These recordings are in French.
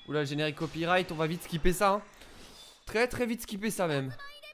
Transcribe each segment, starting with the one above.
Oula, générique copyright, on va vite skipper ça hein. Très très vite skipper ça même.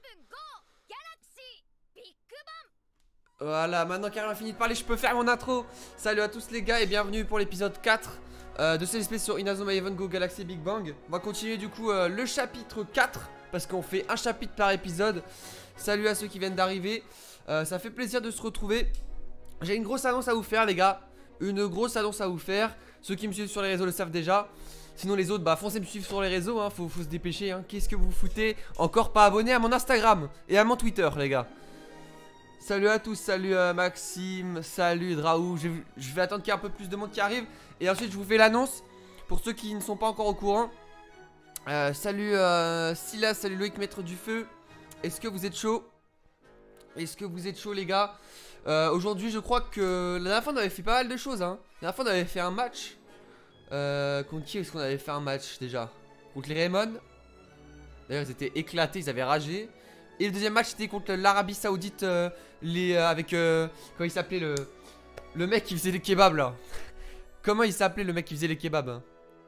Voilà, maintenant qu'Ariel a fini de parler, je peux faire mon intro. Salut à tous les gars et bienvenue pour l'épisode 4 de cette espèce sur Inazuma Eleven Go Galaxy Big Bang. On va continuer du coup le chapitre 4 parce qu'on fait un chapitre par épisode. Salut à ceux qui viennent d'arriver, ça fait plaisir de se retrouver. J'ai une grosse annonce à vous faire les gars. Une grosse annonce à vous faire. Ceux qui me suivent sur les réseaux le savent déjà. Sinon les autres, bah foncez me suivre sur les réseaux hein. Faut se dépêcher hein. Qu'est-ce que vous foutez encore pas abonné à mon Instagram et à mon Twitter les gars. Salut à tous, salut Maxime, salut Draou. Je vais attendre qu'il y ait un peu plus de monde qui arrive. Et ensuite je vous fais l'annonce. Pour ceux qui ne sont pas encore au courant. Salut Silas, salut Loïc Maître du Feu. Est-ce que vous êtes chaud? Est-ce que vous êtes chaud les gars? Aujourd'hui je crois que la dernière fois on avait fait pas mal de choses hein. La dernière fois on avait fait un match contre qui est-ce qu'on avait fait un match déjà? Contre les Raymond. D'ailleurs ils étaient éclatés, ils avaient ragé. Et le deuxième match c'était contre l'Arabie Saoudite avec comment il s'appelait le mec qui faisait les kebabs là. Comment il s'appelait le mec qui faisait les kebabs hein?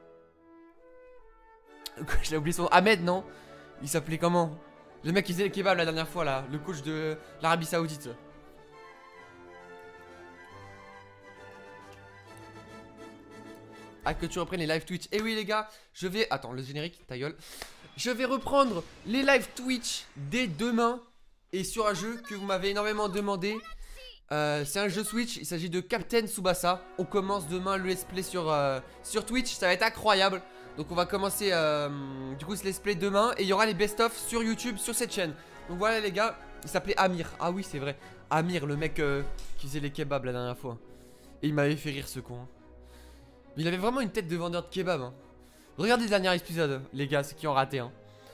J'ai oublié son nom. Ahmed non? Il s'appelait comment? Le mec qui faisait les kebabs la dernière fois là. Le coach de l'Arabie Saoudite. Ah que tu reprennes les live Twitch. Et oui les gars, je vais... Attends le générique, ta gueule. Je vais reprendre les live Twitch dès demain. Et sur un jeu que vous m'avez énormément demandé. C'est un jeu Switch, il s'agit de Captain Tsubasa. On commence demain le let's play sur Twitch, ça va être incroyable. Donc on va commencer du coup ce let's play demain. Et il y aura les best of sur YouTube, sur cette chaîne. Donc voilà les gars, il s'appelait Amir. Ah oui c'est vrai, Amir le mec qui faisait les kebabs la dernière fois. Et il m'avait fait rire ce con hein. Mais il avait vraiment une tête de vendeur de kebab hein. Regardez le dernier épisode les gars, ceux qui ont raté hein.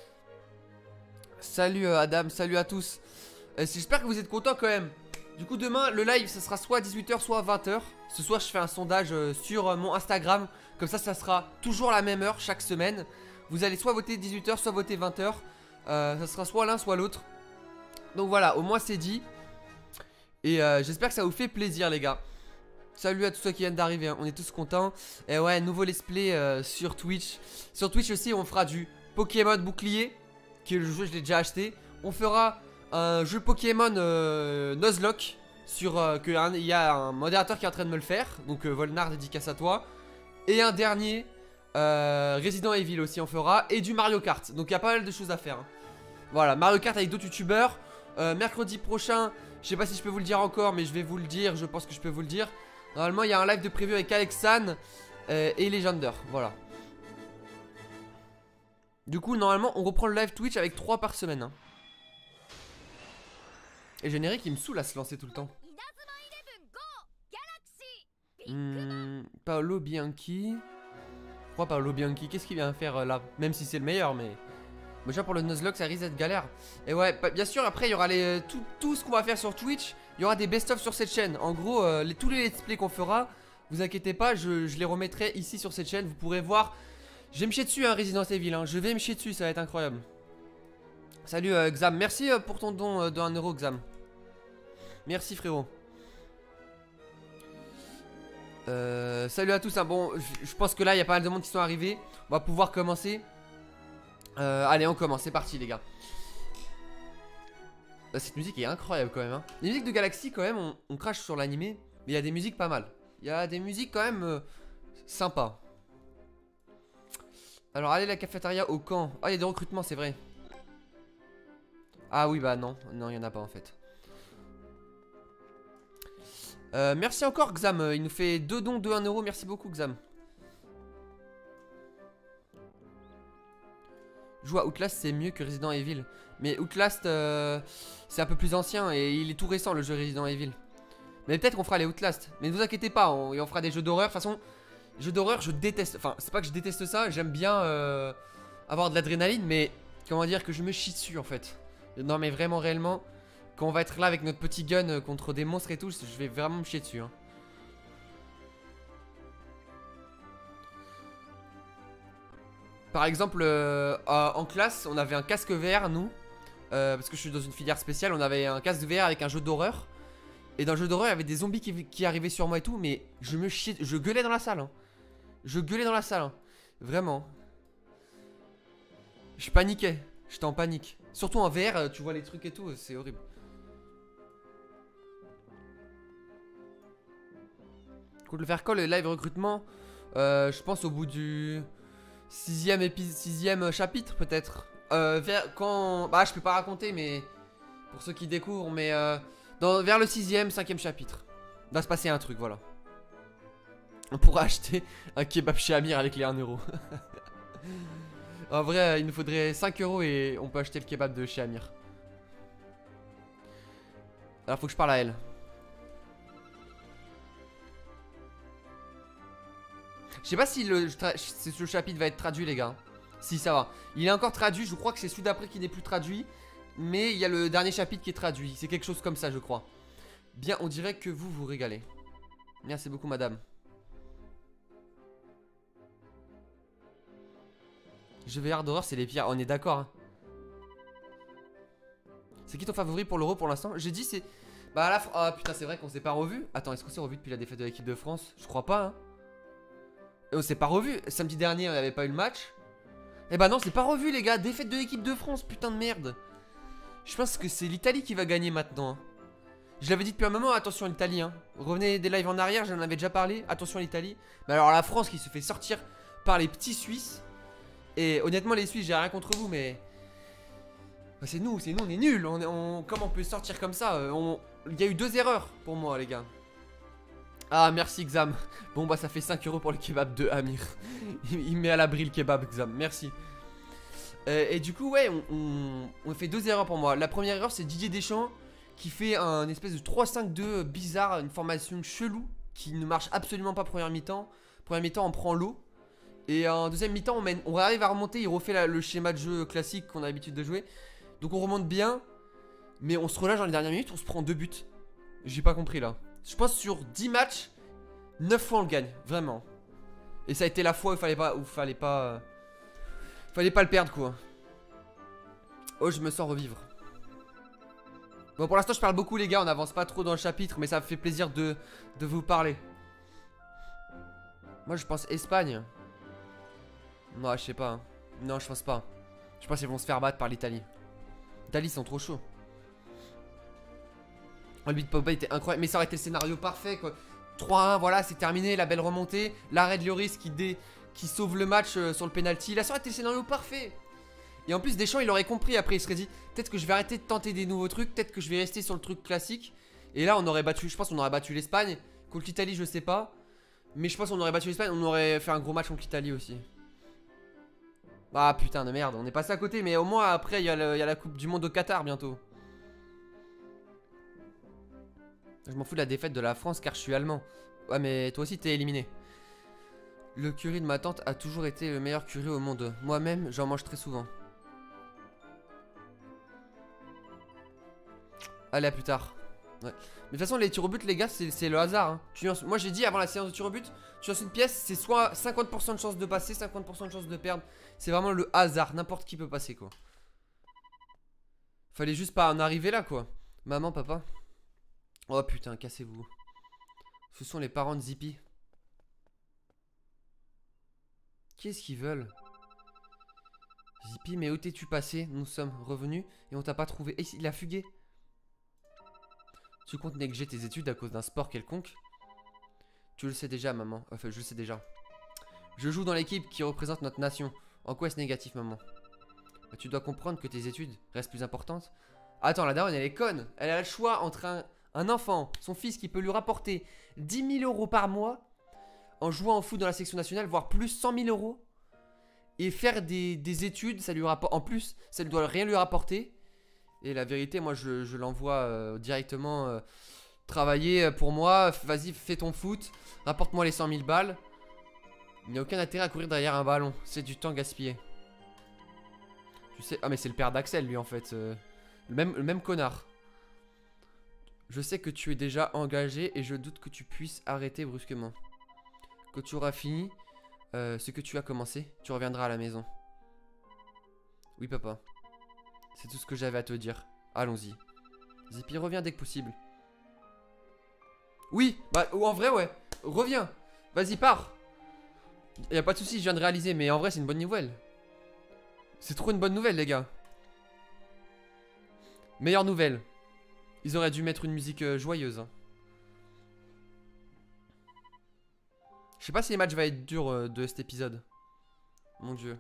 Salut Adam, salut à tous. J'espère que vous êtes contents quand même. Du coup demain le live ça sera soit 18 h soit 20 h. Ce soir je fais un sondage sur mon Instagram. Comme ça sera toujours la même heure chaque semaine. Vous allez soit voter 18 h soit voter 20 h. Ça sera soit l'un soit l'autre. Donc voilà, au moins c'est dit. Et j'espère que ça vous fait plaisir les gars. Salut à tous ceux qui viennent d'arriver hein. On est tous contents. Et ouais, nouveau let's play sur Twitch. Sur Twitch aussi on fera du Pokémon bouclier, qui est le jeu je l'ai déjà acheté. On fera un jeu Pokémon Nuzlocke. Il y a un modérateur qui est en train de me le faire. Donc Volnar, dédicace à toi. Et un dernier Resident Evil aussi on fera. Et du Mario Kart. Donc il y a pas mal de choses à faire hein. Voilà, Mario Kart avec d'autres youtubeurs. Mercredi prochain, je sais pas si je peux vous le dire encore, mais je vais vous le dire, je pense que je peux vous le dire. Normalement il y a un live de prévu avec Alexan et Legender, voilà. Du coup normalement on reprend le live Twitch avec 3 par semaine hein. Et générique il me saoule à se lancer tout le temps. Paolo Bianchi. Pourquoi Paolo Bianchi? Qu'est-ce qu'il vient faire là? Même si c'est le meilleur mais... Déjà pour le Nuzlocke ça risque d'être galère. Et ouais bien sûr après il y aura tout ce qu'on va faire sur Twitch. Il y aura des best-of sur cette chaîne. En gros tous les let's play qu'on fera, vous inquiétez pas, je les remettrai ici sur cette chaîne. Vous pourrez voir. Je vais me chier dessus hein, Resident Evil hein. Je vais me chier dessus, ça va être incroyable. Salut Xam, merci pour ton don de 1 euro Xam. Merci frérot. Salut à tous hein. Bon je pense que là il y a pas mal de monde qui sont arrivés. On va pouvoir commencer. Allez on commence, c'est parti les gars. Cette musique est incroyable quand même hein. Les musiques de Galaxy quand même on crache sur l'animé. Mais il y a des musiques pas mal. Il y a des musiques quand même sympas. Alors allez la cafétéria au camp. Ah il y a des recrutements c'est vrai. Ah oui bah non, non il y en a pas en fait. Merci encore Xam, il nous fait 2 dons de 1 euro, merci beaucoup Xam. Jouer à Outlast c'est mieux que Resident Evil. Mais Outlast c'est un peu plus ancien et il est tout récent le jeu Resident Evil. Mais peut-être qu'on fera les Outlast. Mais ne vous inquiétez pas, on fera des jeux d'horreur. De toute façon, jeux d'horreur je déteste. Enfin c'est pas que je déteste ça, j'aime bien avoir de l'adrénaline. Mais comment dire que je me chie dessus en fait. Non mais vraiment réellement, quand on va être là avec notre petit gun contre des monstres et tout, je vais vraiment me chier dessus hein. Par exemple, en classe, on avait un casque VR, nous. Parce que je suis dans une filière spéciale, on avait un casque VR avec un jeu d'horreur. Et dans le jeu d'horreur, il y avait des zombies qui arrivaient sur moi et tout. Mais je me chiais, je gueulais dans la salle hein. Je gueulais dans la salle hein. Vraiment. Je paniquais. J'étais en panique. Surtout en VR, tu vois les trucs et tout, c'est horrible. Écoute, le faire quoi le live recrutement? Je pense au bout du sixième chapitre peut-être. Quand... Bah je peux pas raconter mais... Pour ceux qui découvrent mais... vers le 6ème, 5ème chapitre. Va se passer un truc, voilà. On pourra acheter un kebab chez Amir avec les 1 euro. En vrai, il nous faudrait 5 euros et on peut acheter le kebab de chez Amir. Alors faut que je parle à elle. Je sais pas si ce chapitre va être traduit les gars. Si ça va. Il est encore traduit, je crois que c'est celui d'après qui n'est plus traduit. Mais il y a le dernier chapitre qui est traduit. C'est quelque chose comme ça je crois. Bien, on dirait que vous vous régalez. Merci beaucoup madame. Jeux VR d'horreur c'est les pires, on est d'accord hein. C'est qui ton favori pour l'Euro pour l'instant? J'ai dit c'est... Bah là... Ah putain c'est vrai qu'on s'est pas revu. Attends, est-ce qu'on s'est revu depuis la défaite de l'équipe de France? Je crois pas hein. Et on s'est pas revu. Samedi dernier on avait pas eu le match. Eh bah non c'est pas revu les gars. Défaite de l'équipe de France, putain de merde. Je pense que c'est l'Italie qui va gagner maintenant hein. Je l'avais dit depuis un moment, attention à l'Italie hein. Revenez des lives en arrière, j'en avais déjà parlé. Attention à l'Italie. Mais alors la France qui se fait sortir par les petits Suisses. Et honnêtement les Suisses j'ai rien contre vous mais... Bah, c'est nous, on est nuls. Comment on peut sortir comme ça? Il y a eu 2 erreurs pour moi les gars. Ah merci Xam. Bon bah ça fait 5 euros pour le kebab de Amir. Il met à l'abri le kebab Xam, merci. Et du coup ouais on fait 2 erreurs pour moi. La première erreur c'est Didier Deschamps qui fait un espèce de 3-5-2 bizarre, une formation chelou qui ne marche absolument pas première mi-temps. Première mi-temps on prend l'eau. Et en deuxième mi-temps on arrive à remonter. Il refait le schéma de jeu classique qu'on a l'habitude de jouer. Donc on remonte bien. Mais on se relâche dans les dernières minutes. On se prend 2 buts. J'ai pas compris là. Je pense sur 10 matchs 9 fois on le gagne, vraiment. Et ça a été la fois où il fallait pas le perdre quoi. Oh je me sens revivre. Bon pour l'instant je parle beaucoup les gars. On avance pas trop dans le chapitre. Mais ça me fait plaisir de vous parler. Moi je pense Espagne. Non je sais pas hein. Non je pense pas. Je pense qu'ils vont se faire battre par l'Italie. L'Italie ils sont trop chauds. Le but de Pogba était incroyable. Mais ça aurait été le scénario parfait quoi. 3-1 voilà c'est terminé. La belle remontée. L'arrêt de Lloris qui sauve le match sur le penalty. Là ça aurait été le scénario parfait. Et en plus Deschamps il aurait compris. Après il serait dit peut-être que je vais arrêter de tenter des nouveaux trucs. Peut-être que je vais rester sur le truc classique. Et là on aurait battu. Je pense qu'on aurait battu l'Espagne. Contre l'Italie je sais pas. Mais je pense qu'on aurait battu l'Espagne. On aurait fait un gros match contre l'Italie aussi. Ah putain de merde. On est passé à côté. Mais au moins après il y a la Coupe du Monde au Qatar bientôt. Je m'en fous de la défaite de la France car je suis allemand. Ouais mais toi aussi t'es éliminé. Le curry de ma tante a toujours été le meilleur curry au monde. Moi-même j'en mange très souvent. Allez à plus tard. Ouais. Mais de toute façon les tirs au but les gars c'est le hasard hein. Moi j'ai dit avant la séance de tirs au but, tu lances une pièce c'est soit 50% de chance de passer, 50% de chance de perdre. C'est vraiment le hasard, n'importe qui peut passer quoi. Fallait juste pas en arriver là quoi. Maman, papa. Oh putain, cassez-vous. Ce sont les parents de Zippy. Qu'est-ce qu'ils veulent? Zippy, mais où t'es-tu passé? Nous sommes revenus et on t'a pas trouvé. Et il a fugué. Tu comptes négliger tes études à cause d'un sport quelconque? Tu le sais déjà, maman. Enfin, je le sais déjà. Je joue dans l'équipe qui représente notre nation. En quoi est-ce négatif, maman? Bah, tu dois comprendre que tes études restent plus importantes. Attends, la daronne, elle est conne. Elle a le choix entre un enfant, son fils qui peut lui rapporter 10 000 € par mois en jouant au foot dans la section nationale, voire plus 100 000 €. Et faire des études, ça lui rapporte. En plus, ça ne doit rien lui rapporter. Et la vérité, moi je l'envoie directement travailler pour moi. Vas-y, fais ton foot. Rapporte-moi les 100 000 balles. Il n'y a aucun intérêt à courir derrière un ballon. C'est du temps gaspillé. Tu sais. Ah, mais c'est le père d'Axel, lui en fait. Le même connard. Je sais que tu es déjà engagé et je doute que tu puisses arrêter brusquement. Quand tu auras fini ce que tu as commencé, tu reviendras à la maison. Oui, papa. C'est tout ce que j'avais à te dire. Allons-y. Zippy, reviens dès que possible. Oui, bah en vrai, ouais. Reviens. Vas-y, pars. Y a pas de souci, je viens de réaliser, mais en vrai, c'est une bonne nouvelle. C'est trop une bonne nouvelle, les gars. Meilleure nouvelle. Ils auraient dû mettre une musique joyeuse. Hein. Je sais pas si les matchs vont être durs de cet épisode. Mon dieu.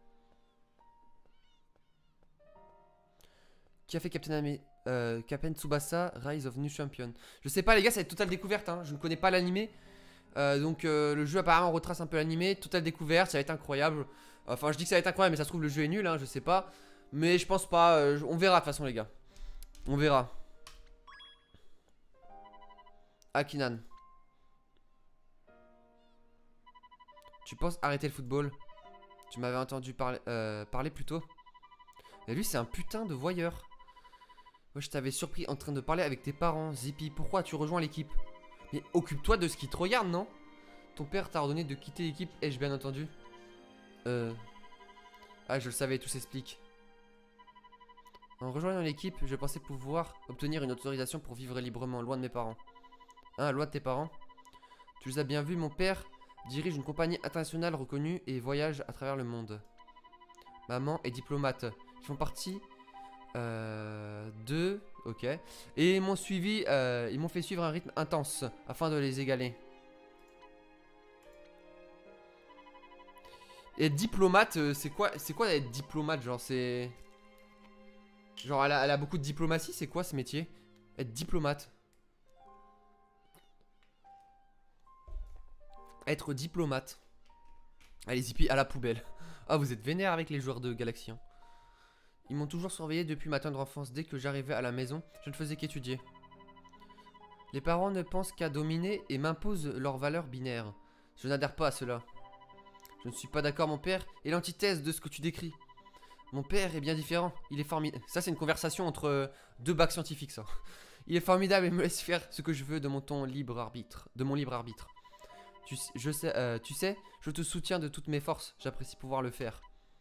Qui a fait Captain Tsubasa Rise of New Champion? Je sais pas les gars, ça va être totale découverte hein. Je ne connais pas l'animé donc le jeu apparemment retrace un peu l'animé. Totale découverte, ça va être incroyable. Enfin je dis que ça va être incroyable mais ça se trouve le jeu est nul hein, je sais pas. Mais je pense pas, on verra de toute façon les gars. On verra. Akinan. Tu penses arrêter le football? Tu m'avais entendu parler plus tôt. Et lui c'est un putain de voyeur. Moi je t'avais surpris en train de parler avec tes parents. Zippy, pourquoi tu rejoins l'équipe? Mais occupe-toi de ce qui te regarde, non? Ton père t'a ordonné de quitter l'équipe, ai-je bien entendu? Ah je le savais, tout s'explique. En rejoignant l'équipe, je pensais pouvoir obtenir une autorisation pour vivre librement, loin de mes parents. Hein, loin de tes parents? Tu les as bien vus, mon père dirige une compagnie internationale reconnue et voyage à travers le monde. Maman est diplomate. Ils font partie de... Ok. Et ils m'ont suivi, ils m'ont fait suivre un rythme intense afin de les égaler. Et être diplomate, c'est quoi être diplomate? Genre c'est... Genre elle a beaucoup de diplomatie, c'est quoi ce métier? Être diplomate. Être diplomate. Allez Zippy, à la poubelle. Ah vous êtes vénère avec les joueurs de Galaxy hein. Ils m'ont toujours surveillé depuis ma tendre enfance. Dès que j'arrivais à la maison, je ne faisais qu'étudier. Les parents ne pensent qu'à dominer et m'imposent leurs valeurs binaires. Je n'adhère pas à cela. Je ne suis pas d'accord, mon père est l'antithèse de ce que tu décris. Mon père est bien différent, il est formidable. Ça c'est une conversation entre deux bacs scientifiques ça. Il est formidable et me laisse faire ce que je veux de mon libre arbitre. Tu sais, je te soutiens de toutes mes forces, j'apprécie pouvoir le faire.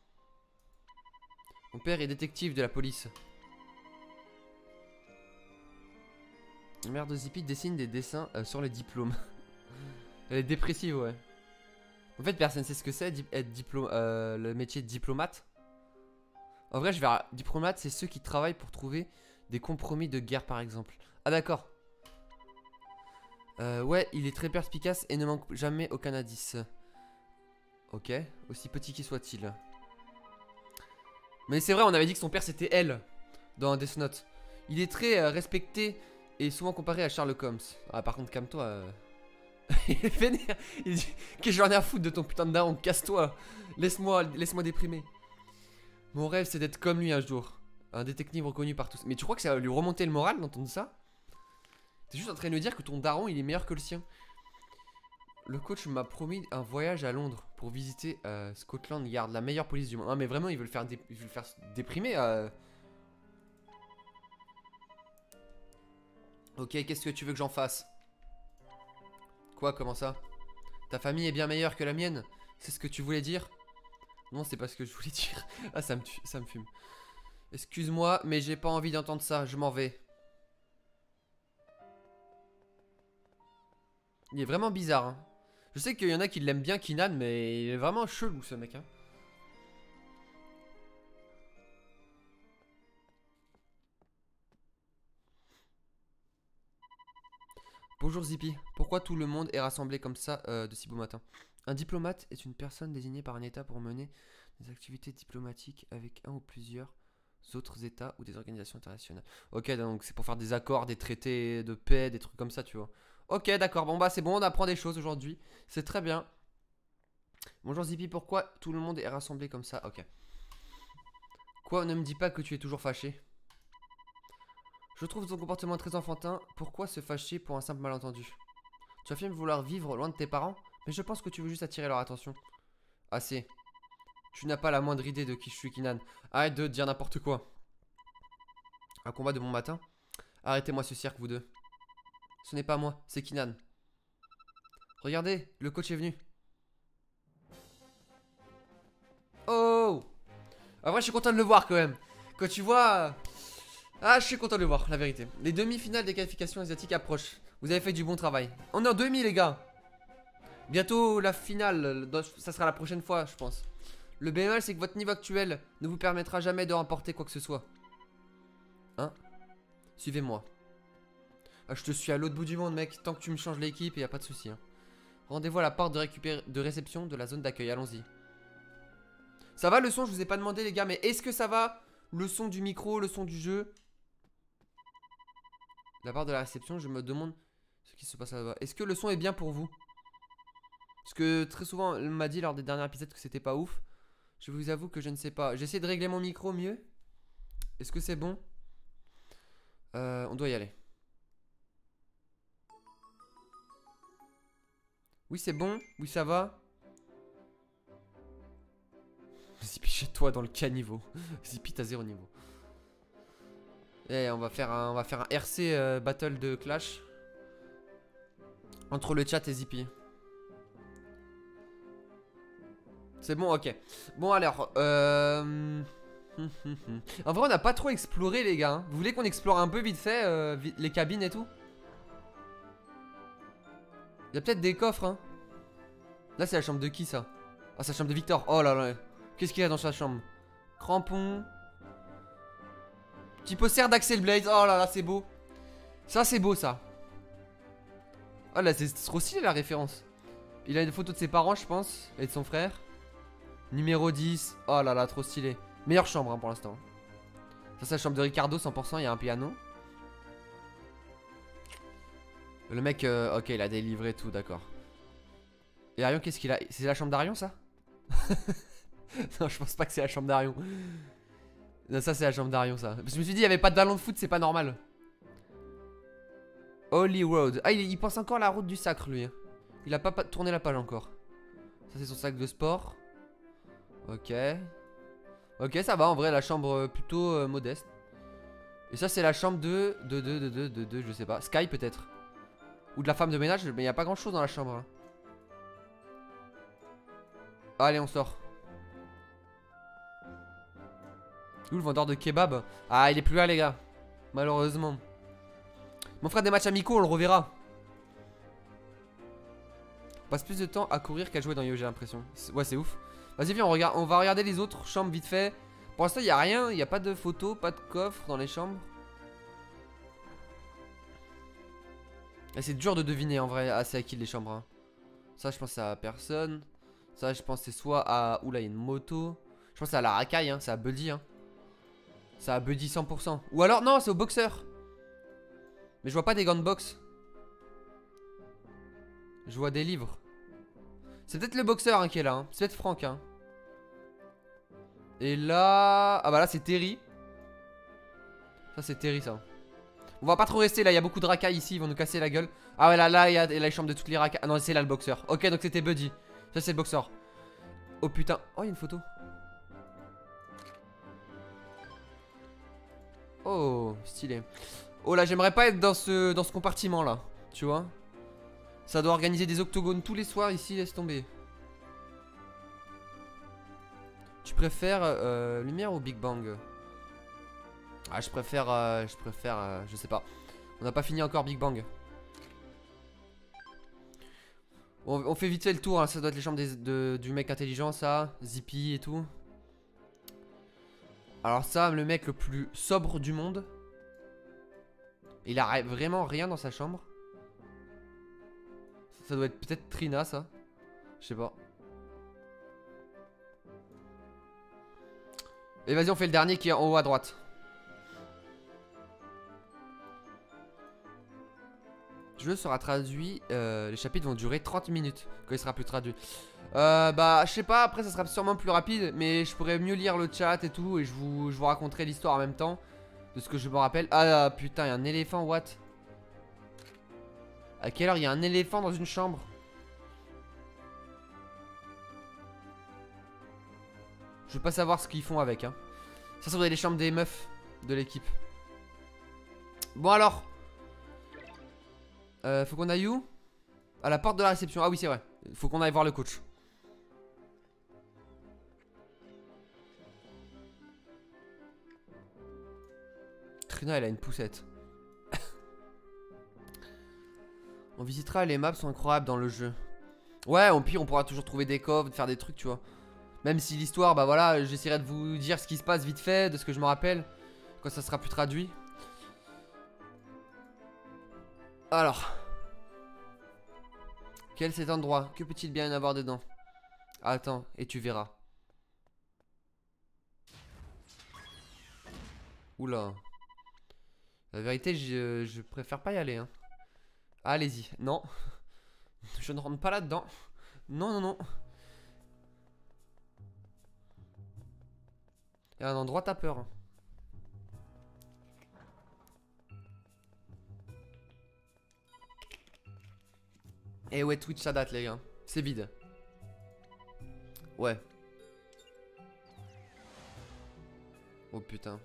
Mon père est détective de la police. La mère de Zippy dessine des dessins sur les diplômes. Elle est dépressive, ouais. En fait, personne ne sait ce que c'est être le métier de diplomate. En vrai, je verrai. Diplomate, c'est ceux qui travaillent pour trouver des compromis de guerre, par exemple. Ah, d'accord. Ouais, il est très perspicace et ne manque jamais aucun indice. Ok, aussi petit qu'il soit-il. Mais c'est vrai, on avait dit que son père c'était elle dans Death Note. Il est très respecté et souvent comparé à Sherlock Holmes. Ah, par contre, calme-toi. Il est vénère. Il dit que j'en ai à foutre de ton putain de daron, casse-toi. Laisse-moi déprimer. Mon rêve c'est d'être comme lui un jour. Un détective reconnu par tous. Mais tu crois que ça va lui remonter le moral d'entendre ça? T'es juste en train de lui dire que ton daron il est meilleur que le sien. Le coach m'a promis un voyage à Londres pour visiter Scotland Yard, la meilleure police du monde. Ah mais vraiment il veut le faire, déprimer. Ok, qu'est-ce que tu veux que j'en fasse? Quoi, comment ça? Ta famille est bien meilleure que la mienne? C'est ce que tu voulais dire? Non, c'est pas ce que je voulais dire. Ah, ça me fume. Excuse-moi, mais j'ai pas envie d'entendre ça, je m'en vais. Il est vraiment bizarre, hein. Je sais qu'il y en a qui l'aiment bien, Kinan, mais il est vraiment chelou ce mec, hein. Bonjour Zippy, pourquoi tout le monde est rassemblé comme ça de si beau matin? Un diplomate est une personne désignée par un état pour mener des activités diplomatiques avec un ou plusieurs autres états ou des organisations internationales. Ok, donc c'est pour faire des accords, des traités de paix, des trucs comme ça, tu vois. Ok, d'accord, bon bah c'est bon, on apprend des choses aujourd'hui. C'est très bien. Bonjour Zippy, pourquoi tout le monde est rassemblé comme ça? Ok. Quoi, ne me dis pas que tu es toujours fâché? Je trouve ton comportement très enfantin. Pourquoi se fâcher pour un simple malentendu? Tu affirmes vouloir vivre loin de tes parents, mais je pense que tu veux juste attirer leur attention. Assez. Tu n'as pas la moindre idée de qui je suis, Kinan. Arrête de dire n'importe quoi. Un combat de bon matin? Arrêtez-moi ce cirque, vous deux. Ce n'est pas moi, c'est Kinan. Regardez, le coach est venu. Oh! En vrai, je suis content de le voir quand même. Quand tu vois... Ah, je suis content de le voir, la vérité. Les demi-finales des qualifications asiatiques approchent. Vous avez fait du bon travail. On est en demi, les gars. Bientôt la finale. Ça sera la prochaine fois, je pense. Le bémol, c'est que votre niveau actuel ne vous permettra jamais de remporter quoi que ce soit. Hein? Suivez-moi. Ah, je te suis à l'autre bout du monde, mec. Tant que tu me changes l'équipe, y a pas de souci. Hein. Rendez-vous à la porte de réception de la zone d'accueil. Allons-y. Ça va le son? Je vous ai pas demandé, les gars, mais est-ce que ça va? Le son du micro, le son du jeu? La part de la réception, je me demande ce qui se passe là-bas. Est-ce que le son est bien pour vous? Parce que très souvent, on m'a dit lors des derniers épisodes que c'était pas ouf. Je vous avoue que je ne sais pas. J'essaie de régler mon micro mieux. Est-ce que c'est bon? On doit y aller. Oui, c'est bon. Oui, ça va. Zippy, chez toi dans le caniveau. Zippy, t'as 0 niveau. Et on va faire un RC battle de Clash. Entre le chat et Zippy. C'est bon, ok. Bon, alors, en vrai, on n'a pas trop exploré, les gars. Hein. Vous voulez qu'on explore un peu vite fait les cabines et tout? Il y a peut-être des coffres, hein. Là, c'est la chambre de qui, ça? Ah, c'est la chambre de Victor. Oh là là. Qu'est-ce qu'il y a dans sa chambre? Crampon. Petit poster d'Axel Blade. Oh là là, c'est beau. Ça, c'est beau, ça. Oh là, c'est trop stylé, la référence. Il a une photo de ses parents, je pense. Et de son frère. Numéro 10. Oh là là, trop stylé. Meilleure chambre hein, pour l'instant. Ça, c'est la chambre de Ricardo, 100%. Il y a un piano. Le mec, ok, il a délivré tout, d'accord. Et Arion, qu'est-ce qu'il a? C'est la chambre d'Arion, ça? Non, je pense pas que c'est la chambre d'Arion. Non, ça, c'est la chambre d'Arion, ça. Je me suis dit, il y avait pas de ballon de foot, c'est pas normal. Holy Road. Ah, il pense encore à la route du sacre, lui. Il a pas tourné la page encore. Ça, c'est son sac de sport. Ok. Ok, ça va, en vrai, la chambre plutôt modeste. Et ça, c'est la chambre de, je sais pas, Sky, peut-être. Ou de la femme de ménage, mais il n'y a pas grand chose dans la chambre. Hein. Allez, on sort. Où le vendeur de kebab? Ah, il est plus là, les gars. Malheureusement. Mon frère, des matchs amicaux, on le reverra. On passe plus de temps à courir qu'à jouer dans Yo, j'ai l'impression. Ouais, c'est ouf. Vas-y, viens, on va regarder les autres chambres vite fait. Pour l'instant, il n'y a rien. Il n'y a pas de photos, pas de coffre dans les chambres. C'est dur de deviner en vrai. Ah, c'est à qui les chambres hein. Ça, je pense c'est à personne. Ça, je pense c'est soit à. Oula, il y a une moto. Je pense c'est à la racaille, hein. C'est à Buddy. Hein. C'est à Buddy 100%. Ou alors, non, c'est au boxeur. Mais je vois pas des gants de boxe. Je vois des livres. C'est peut-être le boxeur hein, qui est là. Hein. C'est peut-être Franck. Hein. Et là. Ah, bah là, c'est Terry. Ça, c'est Terry, ça. On va pas trop rester là, il y a beaucoup de racailles ici, ils vont nous casser la gueule. Ah ouais, là, il y a les chambres de toutes les racailles. Ah non, c'est là le boxeur. Ok, donc c'était Buddy. Ça, c'est le boxeur. Oh putain. Oh, il y a une photo. Oh, stylé. Oh là, j'aimerais pas être dans ce compartiment là. Tu vois? Ça doit organiser des octogones tous les soirs ici, laisse tomber. Tu préfères lumière ou Big Bang? Ah, je préfère, je sais pas. On n'a pas fini encore Big Bang. On fait vite fait le tour, hein. Ça doit être les chambres du mec intelligent, ça. Zippy et tout. Alors ça, le mec le plus sobre du monde. Il a vraiment rien dans sa chambre. Ça doit être peut-être Trina, ça. Je sais pas. Et vas-y, on fait le dernier qui est en haut à droite. Le jeu sera traduit, les chapitres vont durer 30 minutes quand il sera plus traduit. Bah je sais pas, après ça sera sûrement plus rapide. Mais je pourrais mieux lire le chat et tout. Et je vous raconterai l'histoire en même temps. De ce que je me rappelle. Ah putain, il y a un éléphant, what? À quelle heure il y a un éléphant dans une chambre? Je veux pas savoir ce qu'ils font avec hein. Ça doit être les chambres des meufs de l'équipe. Bon alors faut qu'on aille où? À la porte de la réception. Ah oui c'est vrai. Faut qu'on aille voir le coach. Trina elle a une poussette. On visitera, les maps sont incroyables dans le jeu. Ouais, au pire on pourra toujours trouver des coffres, faire des trucs tu vois. Même si l'histoire, bah voilà, j'essaierai de vous dire ce qui se passe vite fait, de ce que je me rappelle, quand ça sera plus traduit. Alors. Quel est cet endroit? Que peut-il bien y avoir dedans? Attends, et tu verras. Oula. La vérité, je préfère pas y aller, hein. Allez-y. Non. Je ne rentre pas là-dedans. Non, non, non. Il y a un endroit, t'as peur, hein. Et ouais, Twitch, ça date, les gars. C'est vide. Ouais. Oh putain.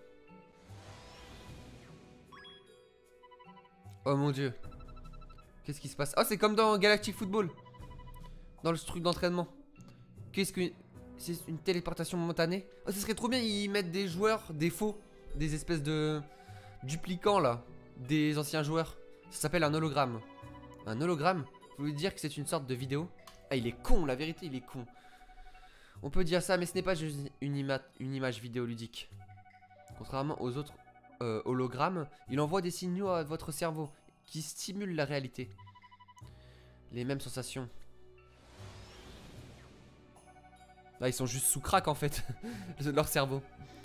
Oh mon dieu. Qu'est-ce qui se passe? Oh, c'est comme dans Galactic Football. Dans le truc d'entraînement. Qu'est-ce que... C'est une téléportation momentanée? Oh, ce serait trop bien, ils mettent des joueurs, des faux. Des espèces de... duplicants, là. Des anciens joueurs. Ça s'appelle un hologramme. Un hologramme? Vous voulez dire que c'est une sorte de vidéo? Ah, il est con, la vérité, il est con. On peut dire ça, mais ce n'est pas juste une image vidéoludique. Contrairement aux autres hologrammes, il envoie des signaux à votre cerveau qui stimulent la réalité. Les mêmes sensations. Là, ils sont juste sous crack en fait, de leur cerveau.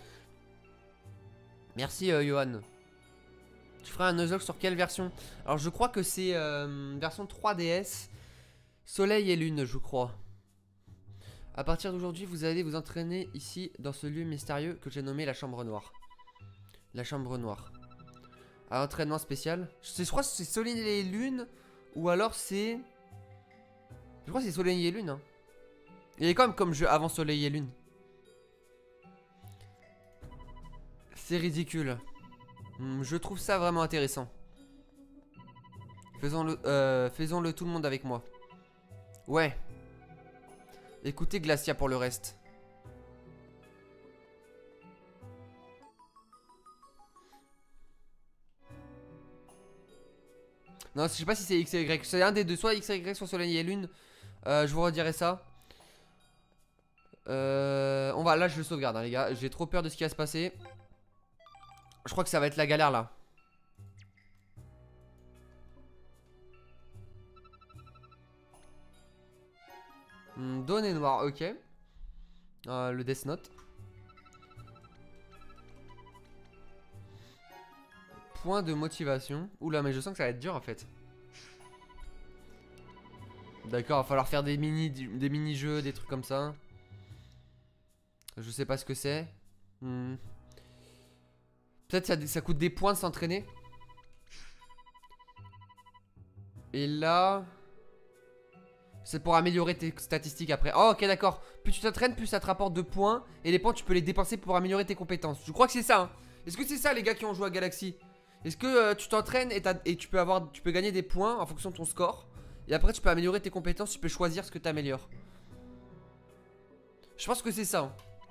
Merci Johan. Tu feras un Nuzlocke sur quelle version? Alors je crois que c'est version 3DS. Soleil et lune, je crois. À partir d'aujourd'hui, vous allez vous entraîner ici, dans ce lieu mystérieux que j'ai nommé la chambre noire. La chambre noire. À entraînement spécial. Je crois que c'est Soleil et lune. Ou alors c'est... Je crois que c'est Soleil et lune. Hein. Il est quand même comme jeu avant Soleil et lune. C'est ridicule. Je trouve ça vraiment intéressant. Faisons-le tout le monde avec moi. Ouais. Écoutez Glacia pour le reste. Non, je sais pas si c'est X et Y. C'est un des deux. Soit X et Y, soit Soleil et Lune. Je vous redirai ça. Là, je le sauvegarde, hein, les gars. J'ai trop peur de ce qui va se passer. Je crois que ça va être la galère là. Dawn et noir, ok. Le Death Note. Point de motivation. Oula, mais je sens que ça va être dur en fait. D'accord, va falloir faire des mini-jeux, des trucs comme ça. Je sais pas ce que c'est. Peut-être ça coûte des points de s'entraîner. Et là... C'est pour améliorer tes statistiques après. Oh, ok, d'accord. Plus tu t'entraînes, plus ça te rapporte de points. Et les points, tu peux les dépenser pour améliorer tes compétences. Je crois que c'est ça. Hein. Est-ce que c'est ça, les gars qui ont joué à Galaxy? Est-ce que tu t'entraînes et tu peux gagner des points en fonction de ton score? Et après, tu peux améliorer tes compétences. Tu peux choisir ce que tu améliores. Je pense que c'est ça. Hein.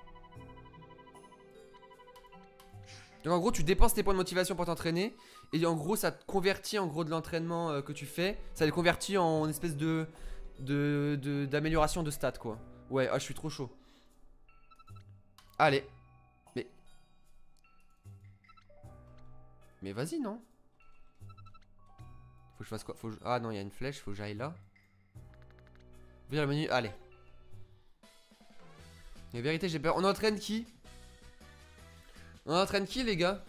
Donc en gros, tu dépenses tes points de motivation pour t'entraîner. Et en gros, ça te convertit en gros de l'entraînement que tu fais. Ça les convertit en espèce d'amélioration de stats quoi. Ouais, je suis trop chaud. Allez. Mais vas-y, non? Faut que je fasse quoi? Ah non, il y a une flèche, faut que j'aille là. Ouvrir le menu, allez. La vérité, j'ai peur. On entraîne qui? On entraîne qui, les gars?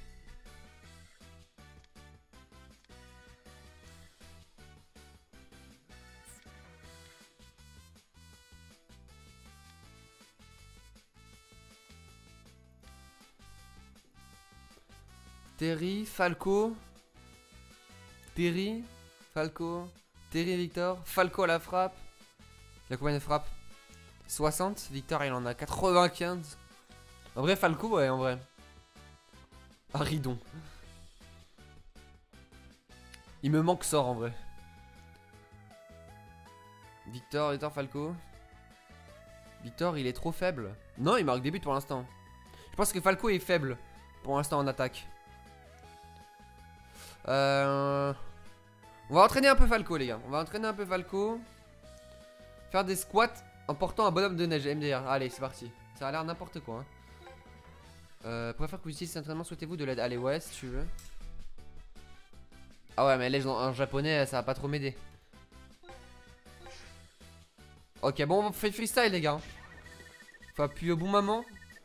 Terry, Falco. Terry, Falco. Terry, Victor. Falco à la frappe. Il a combien de frappes? 60. Victor, il en a 95. En vrai, Falco, ouais, en vrai. Ah, Ridon. Il me manque sort, en vrai. Victor, Falco. Victor, il est trop faible. Non, il marque des buts pour l'instant. Je pense que Falco est faible pour l'instant en attaque. On va entraîner un peu Falco, les gars. On va entraîner un peu Falco. Faire des squats. En portant un bonhomme de neige, MDR. Allez, c'est parti. Ça a l'air n'importe quoi. Pour faire que vous utilisez cet entraînement, souhaitez-vous de l'aide? Allez, ouais, si tu veux. Ah ouais, mais là en japonais, ça va pas trop m'aider. Ok, bon, on fait freestyle, les gars. Faut appuyer au bon moment.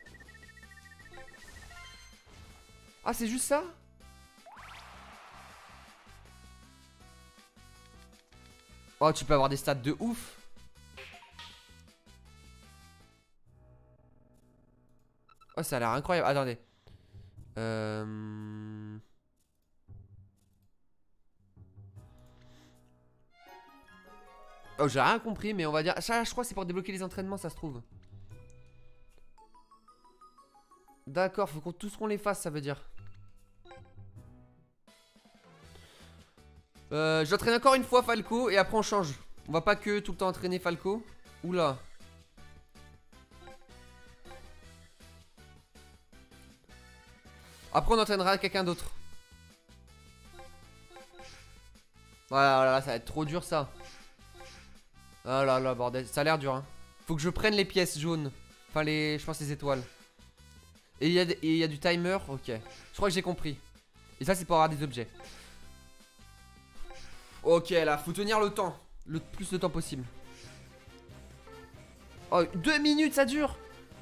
Ah, c'est juste ça? Oh, tu peux avoir des stats de ouf. Oh, ça a l'air incroyable. Attendez. Oh, j'ai rien compris, mais on va dire. Ça, je crois que c'est pour débloquer les entraînements, ça se trouve. D'accord, faut qu'on tous qu'on les fasse, ça veut dire. J'entraîne encore une fois Falco et après on change. On va pas que tout le temps entraîner Falco. Oula. Après on entraînera quelqu'un d'autre. Voilà, voilà, ça va être trop dur ça. Ah là là, bordel, ça a l'air dur hein. Faut que je prenne les pièces jaunes. Enfin les, je pense les étoiles. Et il y a du timer, ok. Je crois que j'ai compris. Et ça c'est pour avoir des objets. Ok là, faut tenir le temps. Le plus de temps possible. Oh, 2 minutes ça dure.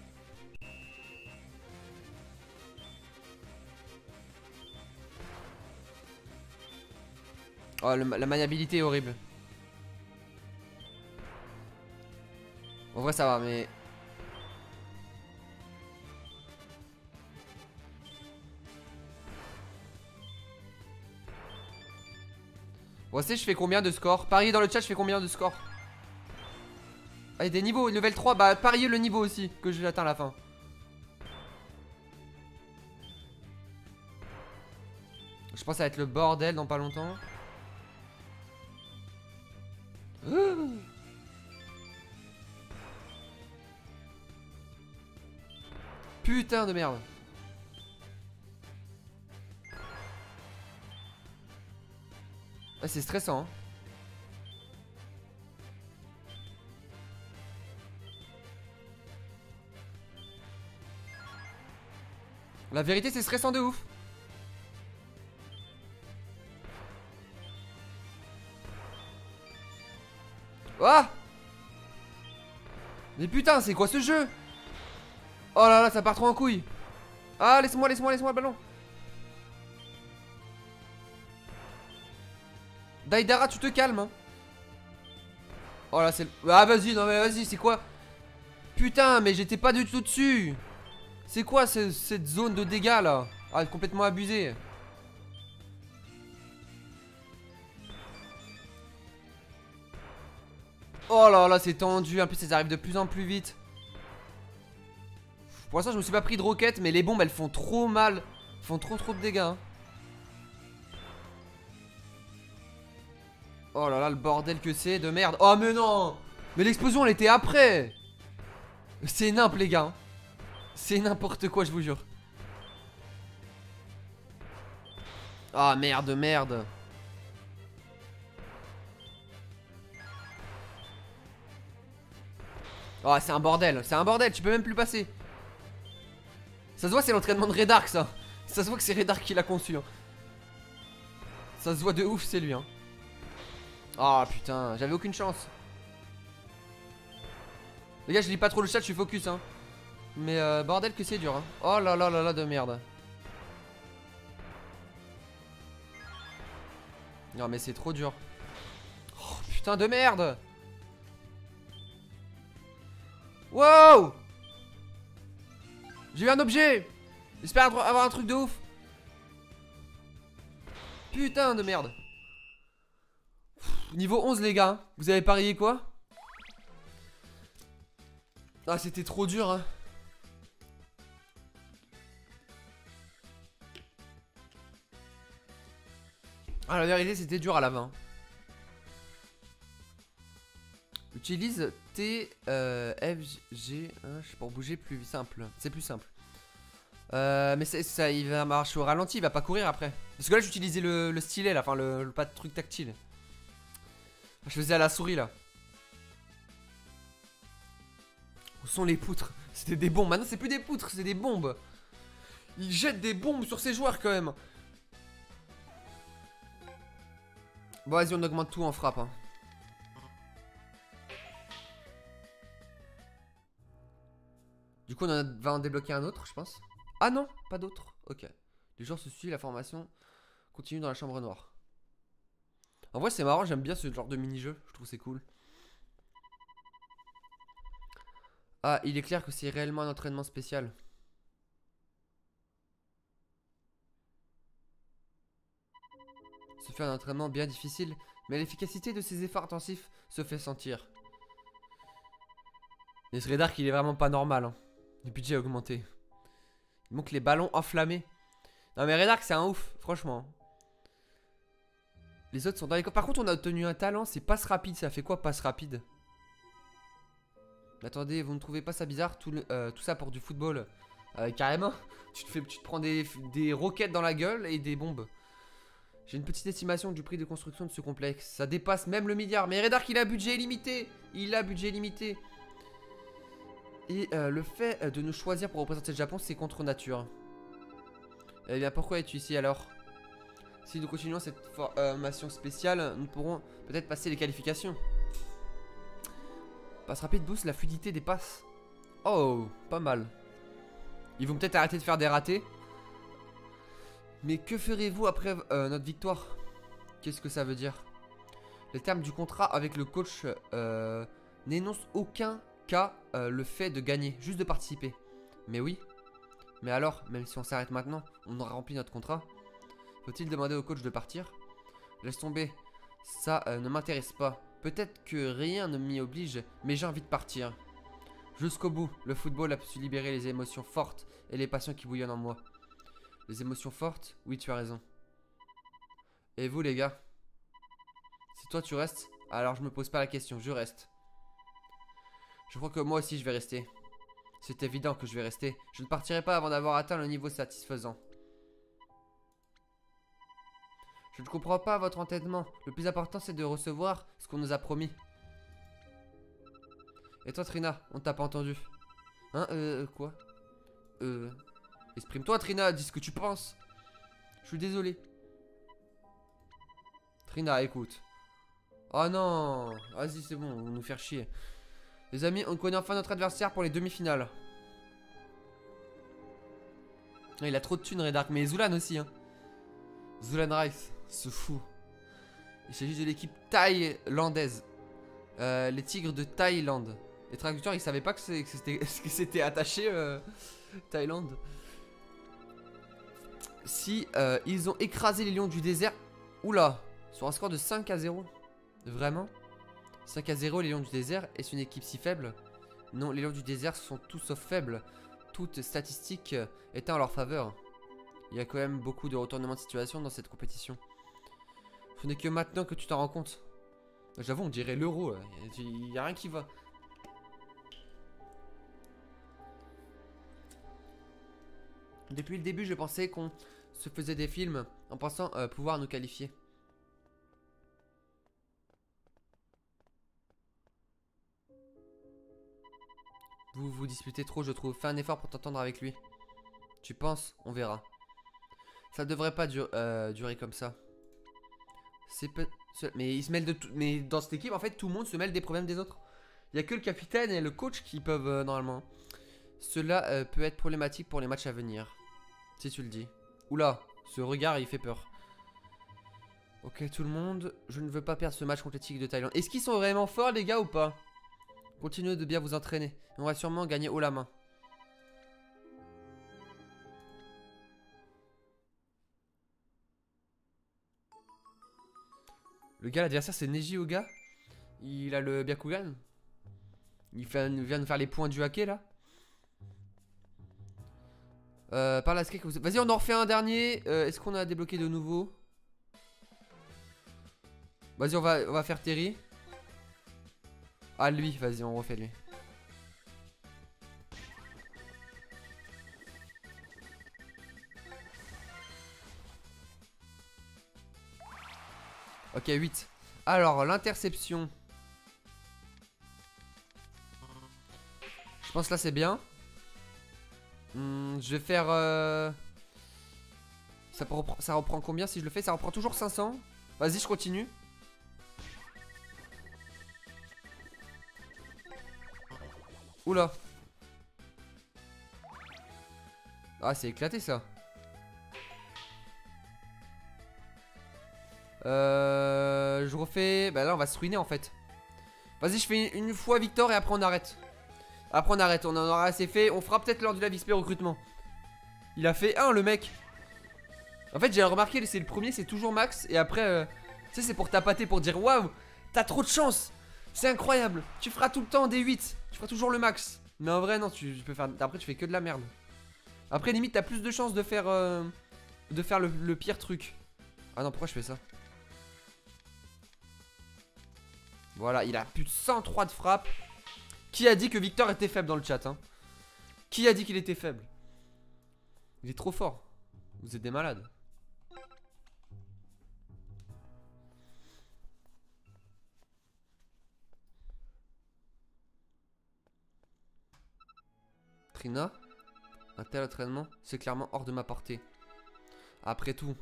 Oh, la maniabilité est horrible. En vrai ça va mais... Voici je fais combien de score? Pariez dans le chat, je fais combien de score? Ah, il y a des niveaux, level 3, bah pariez le niveau aussi que je l'atteins à la fin. Je pense que ça va être le bordel dans pas longtemps. Putain de merde. Ah, c'est stressant hein. La vérité c'est stressant de ouf. Ah. Mais putain c'est quoi ce jeu? Oh là là ça part trop en couille. Ah laisse-moi le ballon. Daidara tu te calmes hein. Oh là c'est... Ah vas-y non mais vas-y c'est quoi? Putain mais j'étais pas du tout dessus. C'est quoi cette zone de dégâts là? Ah complètement abusé. Oh là là c'est tendu. En plus elles arrivent de plus en plus vite. Pour l'instant je me suis pas pris de roquettes. Mais les bombes elles font trop mal. Elles font trop de dégâts hein. Oh là là le bordel que c'est de merde. Oh mais non. Mais l'explosion elle était après. C'est nimp les gars. C'est n'importe quoi je vous jure. Ah merde. Oh c'est un bordel, tu peux même plus passer. Ça se voit c'est l'entraînement de Redark ça. Ça se voit que c'est Redark qui l'a conçu hein. Ça se voit de ouf c'est lui hein. Oh putain, j'avais aucune chance. Les gars je lis pas trop le chat, je suis focus hein. Mais bordel que c'est dur hein. Oh là là là là de merde. Non mais c'est trop dur. Oh putain de merde. Wow. J'ai eu un objet. J'espère avoir un truc de ouf. Putain de merde. Niveau 11 les gars. Vous avez parié quoi? Ah c'était trop dur hein. Ah la vérité c'était dur à la fin. Utilise T, F, G, H pour bouger plus simple. C'est plus simple. Mais ça, il va marcher au ralenti, il va pas courir après. Parce que là j'utilisais le stylet là, enfin le pas de truc tactile. Je faisais à la souris là. Où sont les poutres? C'était des bombes. Maintenant, c'est plus des poutres, c'est des bombes. Il jette des bombes sur ses joueurs quand même. Bon, vas-y, on augmente tout en frappe. Hein. Du coup, va en débloquer un autre, je pense. Ah non, pas d'autre. Ok. Les joueurs se suivent, la formation continue dans la chambre noire. En vrai, c'est marrant, j'aime bien ce genre de mini-jeu. Je trouve c'est cool. Ah, il est clair que c'est réellement un entraînement spécial. Ce fait un entraînement bien difficile, mais l'efficacité de ses efforts intensifs se fait sentir. Et ce radar il est vraiment pas normal. Hein. Le budget a augmenté. Il manque les ballons enflammés. Non mais Redark c'est un ouf, franchement. Les autres sont dans les... Par contre on a obtenu un talent, c'est passe rapide. Ça fait quoi passe rapide? Attendez, vous ne trouvez pas ça bizarre tout ça pour du football? Carrément. Tu te prends des roquettes dans la gueule et des bombes. J'ai une petite estimation du prix de construction de ce complexe. Ça dépasse même le milliard. Mais Redark il a budget illimité. Il a budget illimité. Et le fait de nous choisir pour représenter le Japon, c'est contre nature. Eh bien, pourquoi es-tu ici alors? Si nous continuons cette formation spéciale, nous pourrons peut-être passer les qualifications. Passe rapide boost la fluidité des passes. Oh, pas mal. Ils vont peut-être arrêter de faire des ratés. Mais que ferez-vous après notre victoire? Qu'est-ce que ça veut dire? Les termes du contrat avec le coach n'énoncent aucun cas le fait de gagner, juste de participer. Mais oui. Mais alors, même si on s'arrête maintenant, on aura rempli notre contrat. Faut-il demander au coach de partir? Laisse tomber, ça ne m'intéresse pas. Peut-être que rien ne m'y oblige, mais j'ai envie de partir. Jusqu'au bout, le football a su libérer les émotions fortes et les passions qui bouillonnent en moi. Les émotions fortes? Oui, tu as raison. Et vous les gars? Si toi tu restes, alors je me pose pas la question, je reste. Je crois que moi aussi je vais rester. C'est évident que je vais rester. Je ne partirai pas avant d'avoir atteint le niveau satisfaisant. Je ne comprends pas votre entêtement. Le plus important c'est de recevoir ce qu'on nous a promis. Et toi Trina, on t'a pas entendu. Hein, quoi? Exprime-toi Trina, dis ce que tu penses. Je suis désolé. Trina, écoute. Oh non. Vas-y, c'est bon, on va nous faire chier. Les amis, on connaît enfin notre adversaire pour les demi-finales. Il a trop de thunes Redark, mais Zulan aussi hein. Zulan Rice, ce fou. Il s'agit de l'équipe thaïlandaise. Les Tigres de Thaïlande. Les traducteurs ils savaient pas que c'était attaché Thaïlande. Si ils ont écrasé les lions du désert. Oula, sur un score de 5-0. Vraiment? 5-0 les lions du désert. Est-ce une équipe si faible? Non, les lions du désert sont tous sauf faibles. Toute statistique étant en leur faveur. Il y a quand même beaucoup de retournements de situation dans cette compétition. Ce n'est que maintenant que tu t'en rends compte. J'avoue, on dirait l'euro. Il n'y a rien qui va. Depuis le début, je pensais qu'on se faisait des films en pensant pouvoir nous qualifier. Vous vous disputez trop, je trouve. Fais un effort pour t'entendre avec lui. Tu penses? On verra. Ça devrait pas durer comme ça. Mais il se mêle de tout. Mais dans cette équipe, en fait, tout le monde se mêle des problèmes des autres. Il n'y a que le capitaine et le coach qui peuvent normalement. Cela peut être problématique pour les matchs à venir. Si tu le dis. Oula, ce regard il fait peur. Ok tout le monde, je ne veux pas perdre ce match contre les Tigres de Thaïlande. Est-ce qu'ils sont vraiment forts les gars ou pas? Continuez de bien vous entraîner. On va sûrement gagner haut la main. Le gars l'adversaire c'est Neji Oga. Il a le Byakugan. Il vient de faire les points du hacké là. Par la skate. Vas-y on en refait un dernier. Est-ce qu'on a débloqué de nouveau? Vas-y on va faire Terry. Ah lui, vas-y on refait lui. Ok 8. Alors l'interception. Je Je pense que là c'est bien. Je vais faire... Ça reprend combien si je le fais? Ça reprend toujours 500. Vas-y, je continue. Oula. Ah, c'est éclaté ça. Je refais... Bah là on va se ruiner en fait. Vas-y, je fais une fois Victor et après on arrête. Après on arrête, on en aura assez fait. On fera peut-être lors du live XP recrutement. Il a fait 1 le mec. En fait j'ai remarqué, c'est le premier, c'est toujours max. Et après, tu sais, c'est pour tapater, pour dire waouh, t'as trop de chance. C'est incroyable, tu feras tout le temps des 8. Tu feras toujours le max. Mais en vrai non, tu peux faire... Après tu fais que de la merde. Après limite t'as plus de chances de faire le pire truc. Ah non, pourquoi je fais ça? Voilà, il a plus de 103 de frappe. Qui a dit que Victor était faible dans le chat, hein? Qui a dit qu'il était faible? Il est trop fort. Vous êtes des malades. Trina, un tel entraînement, c'est clairement hors de ma portée. Après tout.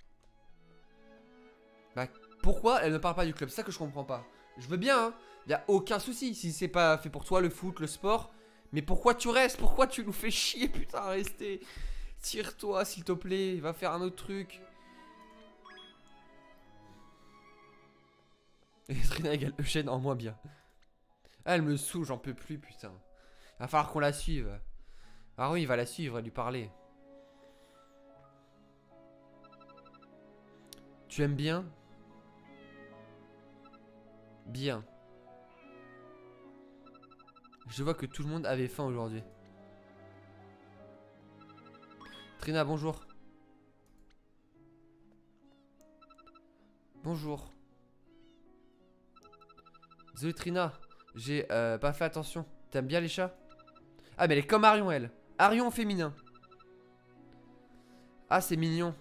Bah, pourquoi elle ne parle pas du club? C'est ça que je comprends pas. Je veux bien, hein. Y a aucun souci si c'est pas fait pour toi, le foot, le sport. Mais pourquoi tu restes? Pourquoi tu nous fais chier, putain, à rester? Tire-toi, s'il te plaît. Va faire un autre truc. Et Trina égale Eugène en moins bien. Ah, elle me saoule, j'en peux plus, putain. Va falloir qu'on la suive. Ah oui, il va la suivre, lui parler. Tu aimes bien? Bien. Je vois que tout le monde avait faim aujourd'hui. Trina, bonjour. Bonjour. Désolé Trina, j'ai pas fait attention. T'aimes bien les chats? Ah mais elle est comme Arion elle. Arion féminin. Ah c'est mignon.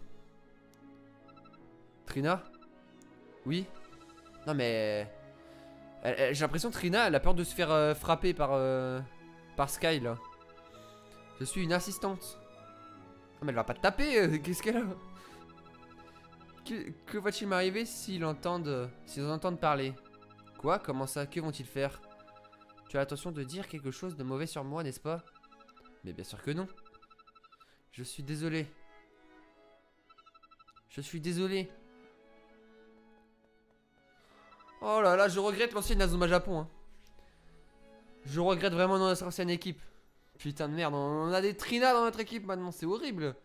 Trina? Oui? Non mais... J'ai l'impression que Trina elle a peur de se faire frapper par Sky là. Je suis une assistante. Non mais elle va pas te taper, qu'est-ce qu'elle a? Que va-t-il m'arriver s'ils entendent parler? Quoi? Comment ça? Que vont-ils faire? Tu as l'intention de dire quelque chose de mauvais sur moi, n'est-ce pas? Mais bien sûr que non. Je suis désolé. Je suis désolé. Oh là là, je regrette l'ancienne Azuma Japon. Hein. Je regrette vraiment notre ancienne équipe. Putain de merde, on a des Trina dans notre équipe maintenant, c'est horrible.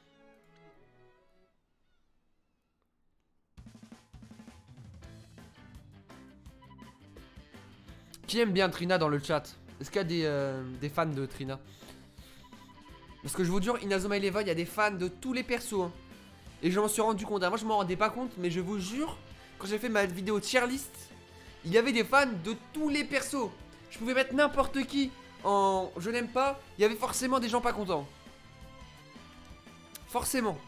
Qui aime bien Trina dans le chat? Est-ce qu'il y a des fans de Trina? Parce que je vous jure, Inazuma Eleven, il y a des fans de tous les persos. Hein. Et je m'en suis rendu compte. Moi, je m'en rendais pas compte, mais je vous jure, quand j'ai fait ma vidéo tier list, il y avait des fans de tous les persos. Je pouvais mettre n'importe qui en je n'aime pas. Il y avait forcément des gens pas contents. Forcément.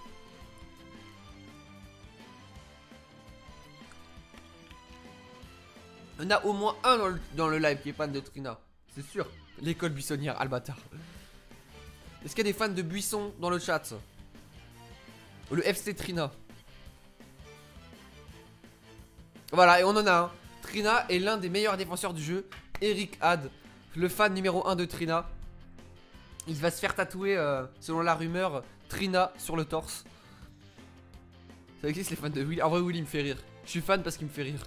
Il y en a au moins un dans le live qui est fan de Trina. C'est sûr. L'école buissonnière, Albatar. Est-ce qu'il y a des fans de Buisson dans le chat? Le FC Trina. Voilà, et on en a un. Trina est l'un des meilleurs défenseurs du jeu. Eric Had, le fan numéro 1 de Trina. Il va se faire tatouer, selon la rumeur, Trina sur le torse. Ça existe les fans de Willy. En vrai, Willy me fait rire. Je suis fan parce qu'il me fait rire.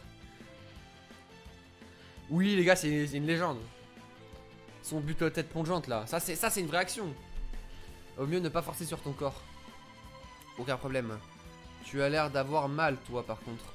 Oui, les gars, c'est une légende. Son but tête plongeante là. Ça, c'est une vraie action. Au mieux, ne pas forcer sur ton corps. Aucun problème. Tu as l'air d'avoir mal, toi, par contre.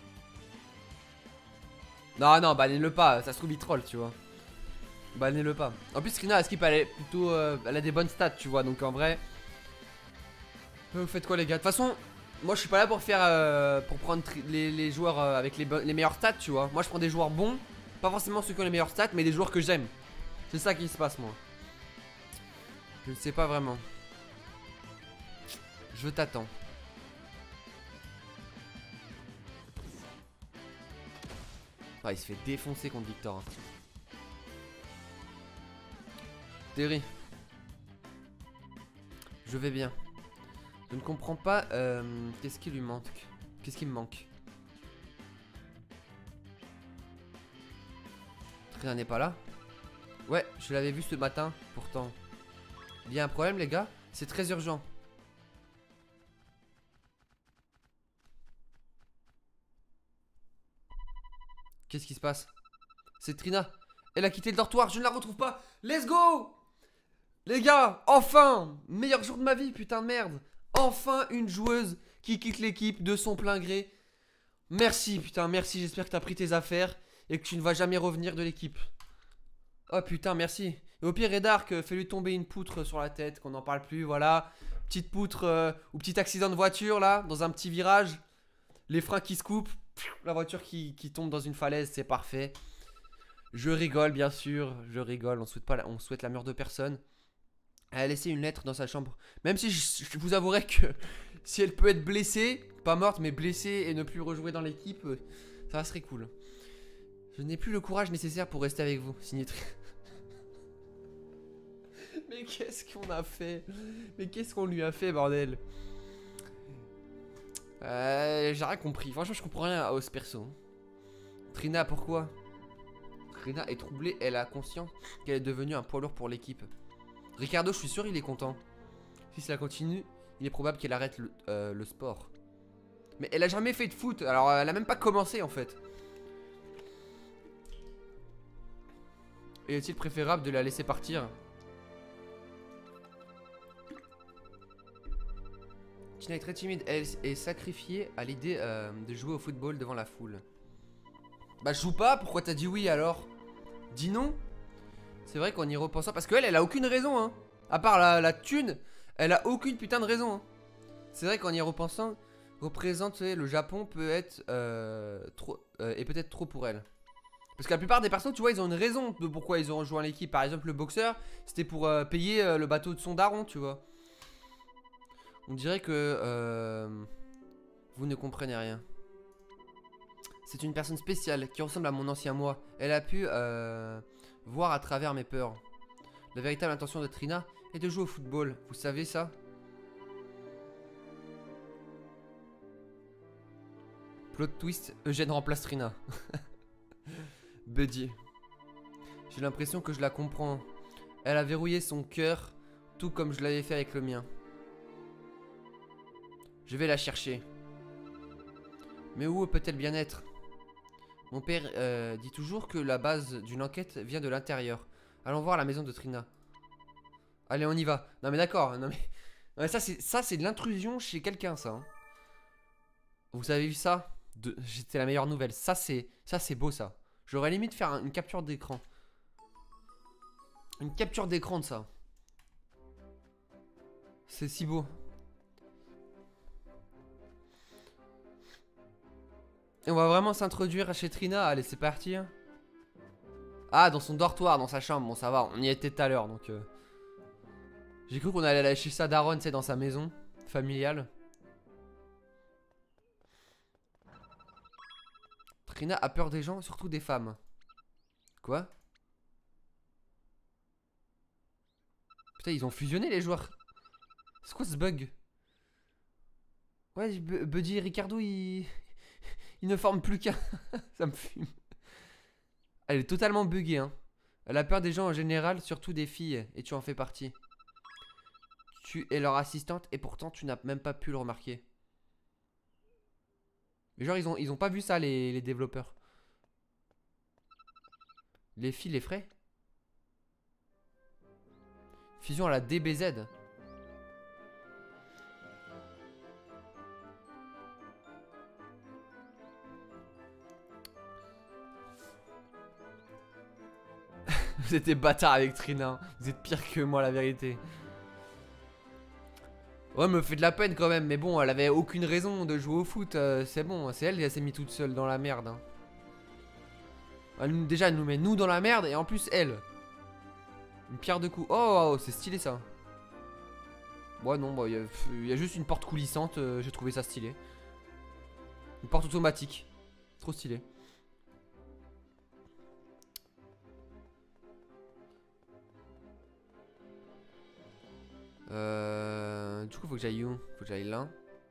Non, non, bannez-le pas. Ça se trouve, il troll, tu vois. Bannez-le pas. En plus, Trina, à skip, elle est plutôt. Elle a des bonnes stats, tu vois. Donc, en vrai. Vous faites quoi, les gars? De toute façon, moi, je suis pas là pour faire. Pour prendre les joueurs avec les meilleures stats, tu vois. Moi, je prends des joueurs bons. Pas forcément ceux qui ont les meilleures stats, mais des joueurs que j'aime. C'est ça qui se passe, moi. Je ne sais pas vraiment. Je t'attends. Ah, il se fait défoncer contre Victor. Hein. Terry. Je vais bien. Je ne comprends pas qu'est-ce qui lui manque. Qu'est-ce qui me manque? Rien n'est pas là. Ouais, je l'avais vu ce matin, pourtant. Il y a un problème, les gars? C'est très urgent. Qu'est-ce qui se passe? C'est Trina. Elle a quitté le dortoir, je ne la retrouve pas. Let's go! Les gars, enfin! Meilleur jour de ma vie, putain de merde. Enfin une joueuse qui quitte l'équipe de son plein gré. Merci, putain, merci. J'espère que t'as pris tes affaires et que tu ne vas jamais revenir de l'équipe. Oh putain, merci. Et au pire, Redark, fais-lui tomber une poutre sur la tête, qu'on n'en parle plus, voilà. Petite poutre ou petit accident de voiture, là, dans un petit virage. Les freins qui se coupent, la voiture qui tombe dans une falaise, c'est parfait. Je rigole, bien sûr, je rigole, on souhaite la mort de personne. Elle a laissé une lettre dans sa chambre. Même si je vous avouerai que si elle peut être blessée, pas morte, mais blessée et ne plus rejouer dans l'équipe, ça serait cool. Je n'ai plus le courage nécessaire pour rester avec vous, signé Trina. Mais qu'est-ce qu'on a fait? Mais qu'est-ce qu'on lui a fait, bordel? J'ai rien compris. Franchement, je comprends rien à ce perso. Trina, pourquoi? Trina est troublée. Elle a conscience qu'elle est devenue un poids lourd pour l'équipe. Ricardo, je suis sûr, il est content. Si cela continue, il est probable qu'elle arrête le sport. Mais elle a jamais fait de foot. Alors, elle a même pas commencé, en fait. Et est-il préférable de la laisser partir? Tina est très timide. Elle est sacrifiée à l'idée de jouer au football devant la foule. Bah je joue pas, pourquoi t'as dit oui alors? Dis non. C'est vrai qu'en y repensant, parce qu'elle, elle a aucune raison hein. À part la thune, elle a aucune putain de raison hein. C'est vrai qu'en y repensant, représente le Japon peut être trop et peut-être trop pour elle. Parce que la plupart des personnes, tu vois, ils ont une raison de pourquoi ils ont rejoint l'équipe. Par exemple, le boxeur, c'était pour payer le bateau de son daron, tu vois. On dirait que vous ne comprenez rien. C'est une personne spéciale qui ressemble à mon ancien moi. Elle a pu voir à travers mes peurs. La véritable intention de Trina est de jouer au football. Vous savez ça? Plot twist, Eugène remplace Trina. Buddy. J'ai l'impression que je la comprends. Elle a verrouillé son cœur, tout comme je l'avais fait avec le mien. Je vais la chercher. Mais où peut-elle bien être? Mon père dit toujours que la base d'une enquête vient de l'intérieur. Allons voir la maison de Trina. Allez, on y va. Non mais d'accord. Non mais ça c'est de l'intrusion chez quelqu'un ça. Hein. Vous avez vu ça? C'était la meilleure nouvelle. Ça c'est beau ça. J'aurais limite faire une capture d'écran. Une capture d'écran de ça. C'est si beau. Et on va vraiment s'introduire chez Trina. Allez, c'est parti. Ah, dans son dortoir, dans sa chambre. Bon, ça va, on y était tout à l'heure. Donc, j'ai cru qu'on allait aller chez sa daronne, tu sais, dans sa maison familiale. Trina a peur des gens, surtout des femmes. Quoi? Putain, ils ont fusionné les joueurs. C'est quoi ce bug? Ouais, Buddy et Ricardo, ils ne forment plus qu'un. Ça me fume. Elle est totalement buggée, hein. Elle a peur des gens en général, surtout des filles, et tu en fais partie. Tu es leur assistante, et pourtant tu n'as même pas pu le remarquer. Mais genre, ils ont pas vu ça, les développeurs. Les filles, les frais. Fusion à la DBZ. Vous êtes des bâtards avec Trina. Vous êtes pire que moi, la vérité. Ouais, me fait de la peine quand même. Mais bon, elle avait aucune raison de jouer au foot. C'est bon, c'est elle qui s'est mise toute seule dans la merde. Hein. Déjà, elle nous met nous dans la merde. Et en plus, elle. Une pierre de coups. Oh, c'est stylé ça. Ouais, non, bah, il y a juste une porte coulissante. J'ai trouvé ça stylé. Une porte automatique. Trop stylé. Du coup, faut que j'aille où? Faut que j'aille là.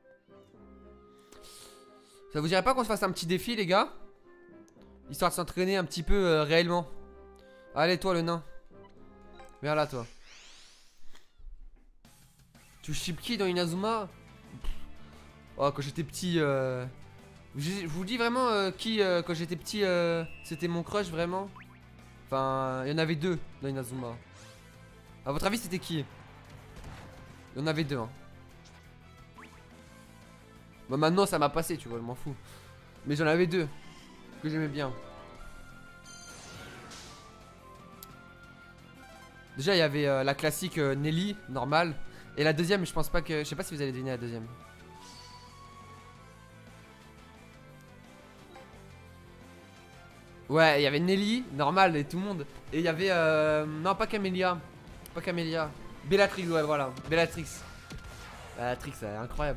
Ça vous dirait pas qu'on se fasse un petit défi, les gars? Histoire de s'entraîner un petit peu réellement. Allez, toi, le nain. Viens là, toi. Tu ship qui dans Inazuma? Oh, quand j'étais petit. Je vous dis vraiment qui, quand j'étais petit, c'était mon crush vraiment. Enfin, il y en avait deux dans Inazuma. A votre avis, c'était qui? Il y en avait deux. Hein. Bah, maintenant, ça m'a passé, tu vois, je m'en fous. Mais j'en avais deux que j'aimais bien. Déjà, il y avait la classique Nelly, normale. Et la deuxième, je pense pas que. Je sais pas si vous allez deviner la deuxième. Ouais, il y avait Nelly, normal, et tout le monde. Et il y avait. Non, pas Camélia. Pas Camélia. Bellatrix, ouais, voilà. Bellatrix. Bellatrix, c'est incroyable.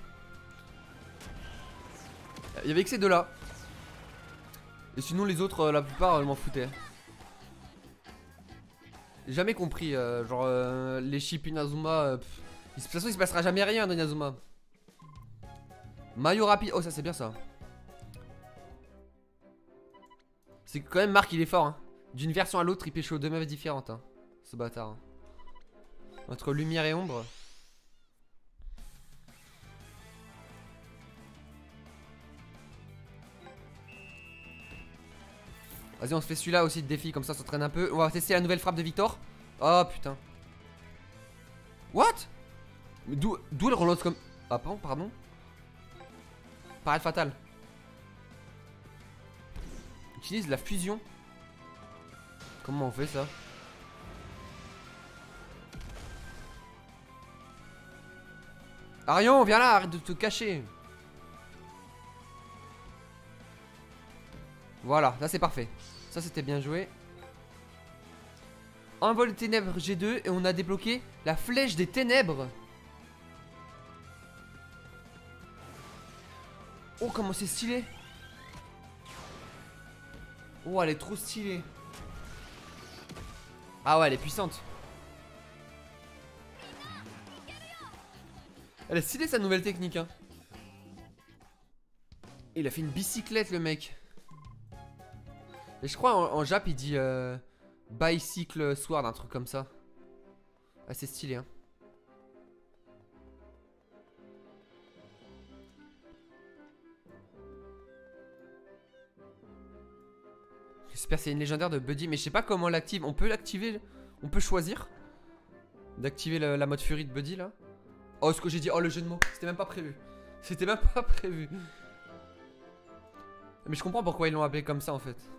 Il y avait que ces deux-là. Et sinon, les autres, la plupart, je m'en foutais. J'ai jamais compris, genre, les chips Inazuma. De toute façon, il se passera jamais rien dans Inazuma. Maillot rapide. Oh, ça, c'est bien ça. C'est quand même Marc, il est fort. Hein. D'une version à l'autre, il pécho deux meufs différentes. Hein. Ce bâtard. Hein. Entre lumière et ombre. Vas-y, on se fait celui-là aussi de défi, comme ça, on s'entraîne un peu. On va tester la nouvelle frappe de Victor. Oh putain. What? D'où elle relance comme. Ah, pardon. Parade fatale. Utilise la fusion. Comment on fait ça? Arion, viens là, arrête de te cacher. Voilà, là c'est parfait. Ça c'était bien joué. Envol des ténèbres G2 et on a débloqué la flèche des ténèbres. Oh comment c'est stylé. Oh elle est trop stylée. Ah ouais elle est puissante. Elle est stylée sa nouvelle technique hein. Il a fait une bicyclette le mec. Et je crois en Jap il dit bicycle sword, un truc comme ça. Ah c'est stylé hein. J'espère que c'est une légendaire de Buddy. Mais je sais pas comment on l'active. On peut l'activer. On peut choisir d'activer la mode furie de Buddy là. Oh ce que j'ai dit. Oh le jeu de mots. C'était même pas prévu. C'était même pas prévu. Mais je comprends pourquoi ils l'ont appelé comme ça en fait.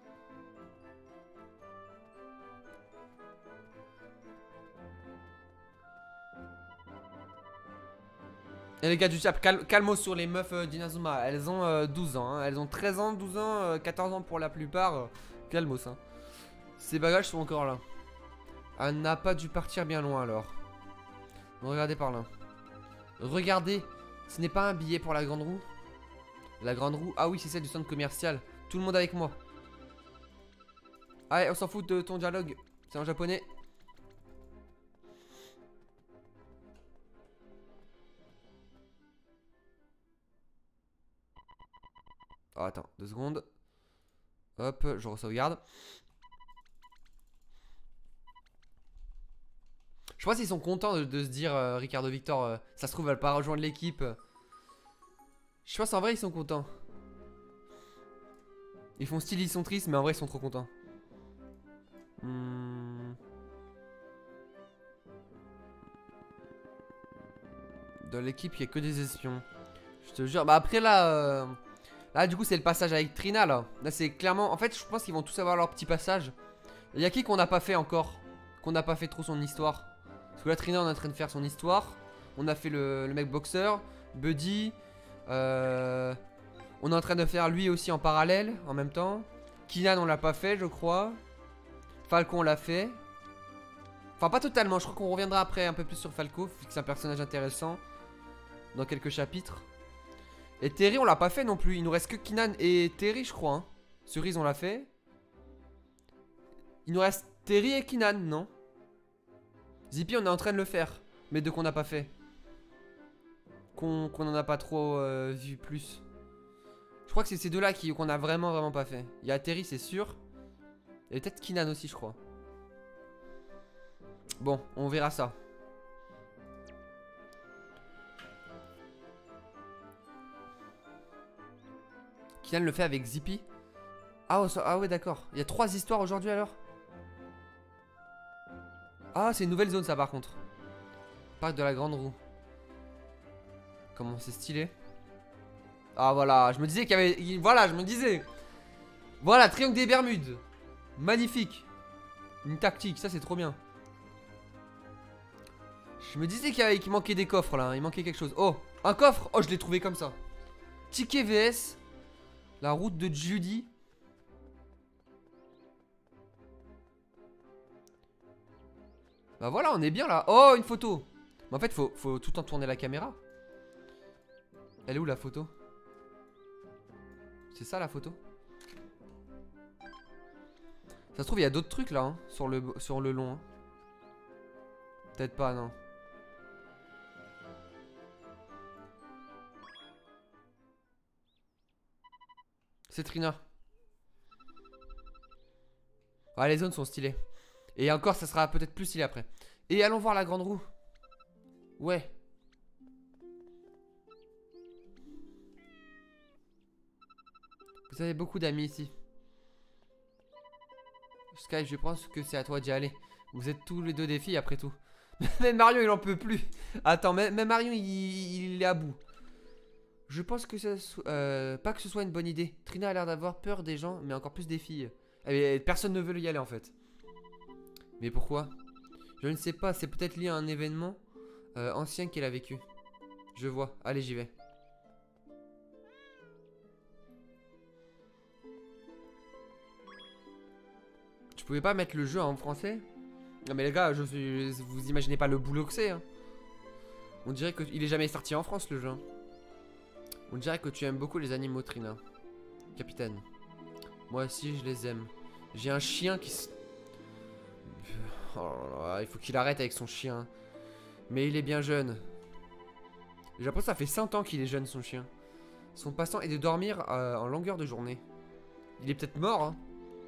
Et les gars du chat, calmos sur les meufs d'Inazuma. Elles ont 12 ans, hein. Elles ont 13 ans, 12 ans, 14 ans pour la plupart. Calmos, hein. Ces bagages sont encore là. Elle n'a pas dû partir bien loin alors. Regardez par là. Regardez, ce n'est pas un billet pour la grande roue. La grande roue, ah oui, c'est celle du centre commercial. Tout le monde avec moi. Allez, on s'en fout de ton dialogue. C'est en japonais. Oh, attends, 2 secondes. Hop, je re-sauvegarde. Je pense qu'ils sont contents de se dire, Ricardo Victor, ça se trouve, elle va pas rejoindre l'équipe. Je pense en vrai, ils sont contents. Ils font style, ils sont tristes, mais en vrai, ils sont trop contents. Dans l'équipe, il n'y a que des espions. Je te jure. Bah après là... Là du coup c'est le passage avec Trina là. Là c'est clairement... En fait je pense qu'ils vont tous avoir leur petit passage. Il y a qui qu'on n'a pas fait encore? Qu'on n'a pas fait trop son histoire? Parce que là Trina on est en train de faire son histoire. On a fait le mec boxeur. Buddy. On est en train de faire lui aussi en parallèle. En même temps. Kinan on l'a pas fait je crois. Falcon on l'a fait. Enfin pas totalement. Je crois qu'on reviendra après un peu plus sur Falco. Vu que c'est un personnage intéressant. Dans quelques chapitres. Et Terry on l'a pas fait non plus. Il nous reste que Kinan et Terry je crois hein. Cerise on l'a fait. Il nous reste Terry et Kinan non? Zippy on est en train de le faire. Mais deux qu'on n'a pas fait. Qu'on en a pas trop vu plus. Je crois que c'est ces deux-là qu'on a vraiment pas fait. Il y a Terry, c'est sûr. Et peut-être Kinan aussi, je crois. Bon, on verra ça. Kinan le fait avec Zippy. Ah, ah ouais, d'accord. Il y a 3 histoires aujourd'hui alors. Ah, c'est une nouvelle zone ça par contre. Parc de la Grande Roue. Comment c'est stylé. Ah voilà, je me disais qu'il y avait... Voilà, je me disais. Voilà, triangle des Bermudes. Magnifique. Une tactique, ça c'est trop bien. Je me disais qu'il manquait des coffres là, il manquait quelque chose. Oh, un coffre. Oh, je l'ai trouvé comme ça. Ticket VS. La route de Judy. Bah voilà, on est bien là. Oh, une photo. Mais en fait, faut tout le temps tourner la caméra. Elle est où la photo? C'est ça la photo? Ça se trouve, il y a d'autres trucs là, hein, sur le long. Hein. Peut-être pas, non. C'est Trina. Ah, les zones sont stylées. Et encore, ça sera peut-être plus stylé après. Et allons voir la Grande Roue. Ouais. Vous avez beaucoup d'amis ici. Sky, je pense que c'est à toi d'y aller. Vous êtes tous les deux des filles après tout. Même Marion, il en peut plus. Attends, même Marion, il est à bout. Je pense que pas que ce soit une bonne idée. Trina a l'air d'avoir peur des gens, mais encore plus des filles. Personne ne veut y aller en fait. Mais pourquoi? Je ne sais pas, c'est peut-être lié à un événement ancien qu'elle a vécu. Je vois, allez j'y vais. Tu pouvais pas mettre le jeu en français? Non mais les gars, vous imaginez pas le boulot que c'est hein. On dirait qu'il est jamais sorti en France le jeu hein. On dirait que tu aimes beaucoup les animaux Trina. Capitaine. Moi aussi je les aime. J'ai un chien qui se... Oh là là, il faut qu'il arrête avec son chien. Mais il est bien jeune. J'ai l'impression que ça fait 100 ans qu'il est jeune son chien. Son passe-temps est de dormir en longueur de journée. Il est peut-être mort hein.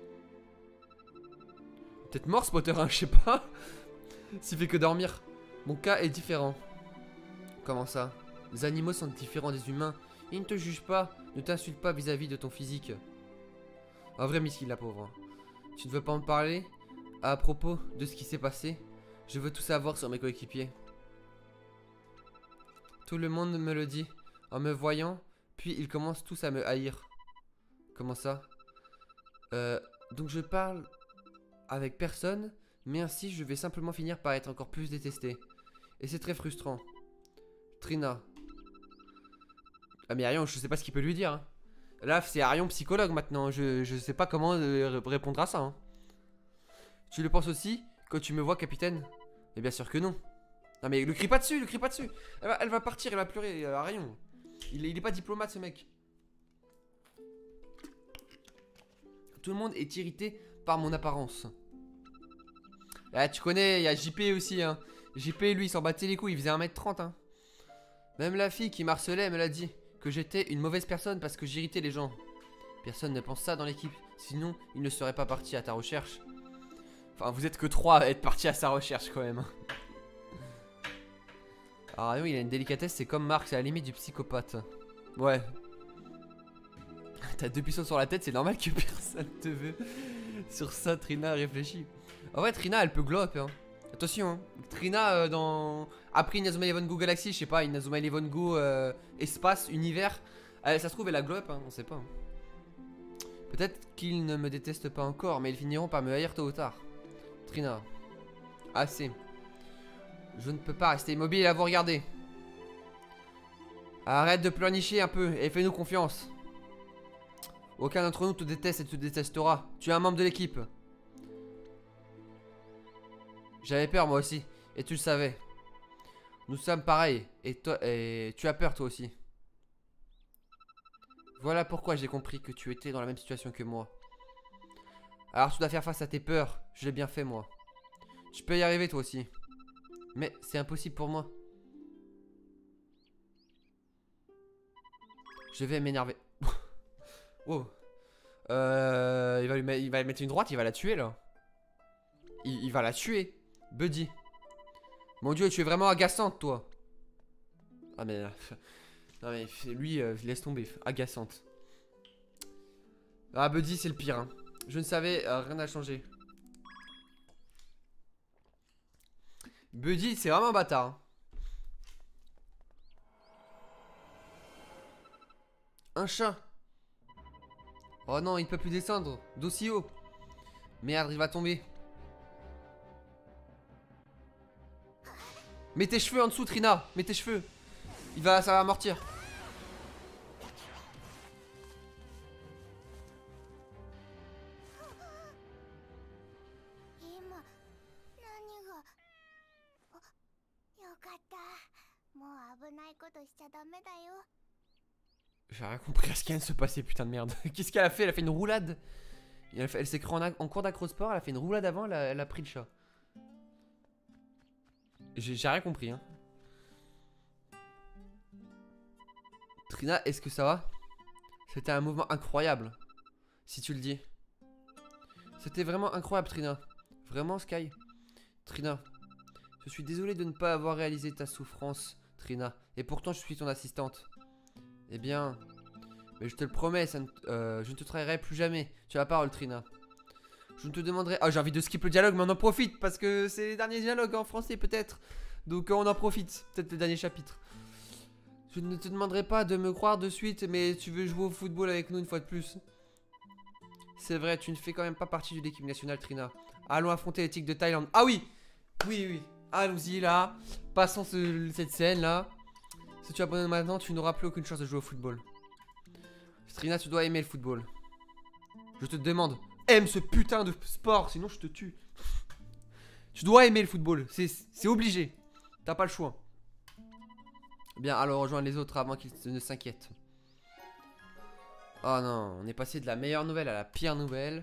Peut-être mort Spotter hein, je sais pas. S'il fait que dormir. Mon cas est différent. Comment ça? Les animaux sont différents des humains. Ils ne te jugent pas, ne t'insultent pas vis-à-vis de ton physique. Un vrai miskin la pauvre. Tu ne veux pas en parler? À propos de ce qui s'est passé, je veux tout savoir sur mes coéquipiers. Tout le monde me le dit en me voyant, puis ils commencent tous à me haïr. Comment ça? Donc je parle avec personne, mais ainsi je vais simplement finir par être encore plus détesté. Et c'est très frustrant. Trina. Ah mais Arion, je sais pas ce qu'il peut lui dire. Hein. Là c'est Arion psychologue maintenant, je sais pas comment répondre à ça. Hein. Tu le penses aussi quand tu me vois capitaine? Mais bien sûr que non. Non mais le crie pas dessus, le crie pas dessus. Elle va partir, elle va pleurer, Arion. Il est pas diplomate ce mec. Tout le monde est irrité par mon apparence. Ah tu connais, il y a JP aussi hein. JP lui il s'en battait les couilles, il faisait 1m30 hein. Même la fille qui m'harcelait me l'a dit. Que j'étais une mauvaise personne parce que j'irritais les gens. Personne ne pense ça dans l'équipe. Sinon il ne serait pas parti à ta recherche. Enfin vous êtes que 3 à être partis à sa recherche quand même. Alors oui il a une délicatesse, c'est comme Marc, c'est à la limite du psychopathe. Ouais. T'as 2 pistons sur la tête, c'est normal que personne te veut. Sur ça Trina réfléchit. En vrai Trina elle peut glow up hein. Attention hein. Trina après Inazuma Eleven Go Galaxy, je sais pas, Inazuma Eleven Go espace, univers, ça se trouve elle a glow up hein, on sait pas hein. Peut-être qu'ils ne me détestent pas encore, mais ils finiront par me haïr tôt ou tard. Trina. Assez. Je ne peux pas rester immobile et à vous regarder. Arrête de pleurnicher un peu et fais-nous confiance. Aucun d'entre nous te déteste et te détestera. Tu es un membre de l'équipe. J'avais peur moi aussi, et tu le savais. Nous sommes pareils, et tu as peur toi aussi. Voilà pourquoi j'ai compris que tu étais dans la même situation que moi. Alors tu dois faire face à tes peurs, je l'ai bien fait moi. Tu peux y arriver toi aussi. Mais c'est impossible pour moi. Je vais m'énerver. Wow. Il va lui mettre une droite, il va la tuer là. Il va la tuer. Buddy. Mon dieu, tu es vraiment agaçante toi. Ah mais... Non mais lui, laisse tomber. Agaçante. Ah Buddy c'est le pire hein. Je ne savais, rien n'a changé. Buddy c'est vraiment un bâtard hein. Un chat. Oh non il peut plus descendre d'aussi haut. Merde il va tomber. Mets tes cheveux en dessous Trina. Mets tes cheveux. Ça va amortir. J'ai rien compris à ce qui vient de se passer, putain de merde. Qu'est-ce qu'elle a fait? Elle a fait une roulade. Elle s'est créée en cours d'acrosport, elle a fait une roulade avant, elle a pris le chat. J'ai rien compris hein. Trina, est-ce que ça va? C'était un mouvement incroyable. Si tu le dis. C'était vraiment incroyable Trina. Vraiment Sky. Trina, je suis désolé de ne pas avoir réalisé ta souffrance Trina. Et pourtant je suis ton assistante. Eh bien, mais je te le promets, je ne te trahirai plus jamais. Tu as la parole Trina. Je ne te demanderai... Oh j'ai envie de skip le dialogue mais on en profite. Parce que c'est les derniers dialogues en français peut-être. Donc on en profite. Peut-être le dernier chapitre. Je ne te demanderai pas de me croire de suite. Mais tu veux jouer au football avec nous une fois de plus. C'est vrai, tu ne fais quand même pas partie de l'équipe nationale Trina. Allons affronter les Tigres de Thaïlande. Ah oui. Oui. Allons-y là. Passons cette scène là. Si tu abandonnes maintenant, tu n'auras plus aucune chance de jouer au football. Trina, tu dois aimer le football. Je te demande, aime ce putain de sport, sinon je te tue. Tu dois aimer le football, c'est obligé. T'as pas le choix. Bien, alors rejoins les autres avant qu'ils ne s'inquiètent. Oh non, on est passé de la meilleure nouvelle à la pire nouvelle.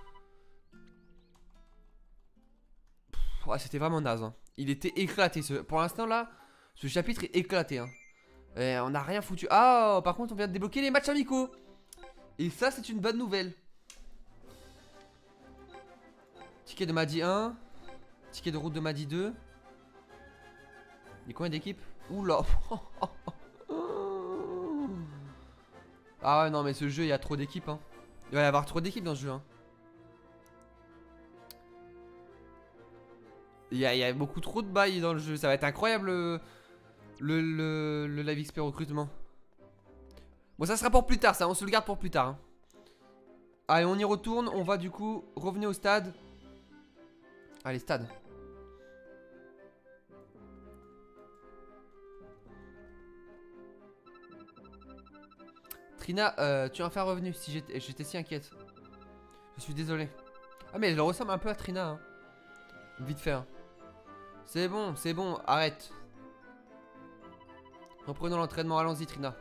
Ouais, c'était vraiment naze. Hein. Il était éclaté. Pour l'instant là, ce chapitre est éclaté. Hein. On n'a rien foutu. Ah, par contre, on vient de débloquer les matchs amicaux. Et ça, c'est une bonne nouvelle. Ticket de Madi 1. Ticket de route de Madi 2. Il y a combien d'équipes? Oula. Ah ouais, non, mais ce jeu, il y a trop d'équipes. Hein. Il va y avoir trop d'équipes dans ce jeu. Hein. Il y a beaucoup trop de bails dans le jeu. Ça va être incroyable. Le live XP recrutement. Bon ça sera pour plus tard ça, on se le garde pour plus tard hein. Allez on y retourne, on va du coup revenir au stade. Allez stade. Trina, tu es enfin revenu si j'étais si inquiète. Je suis désolé. Ah mais elle ressemble un peu à Trina hein. Vite fait hein. C'est bon, arrête. Reprenons l'entraînement, allons-y Trina.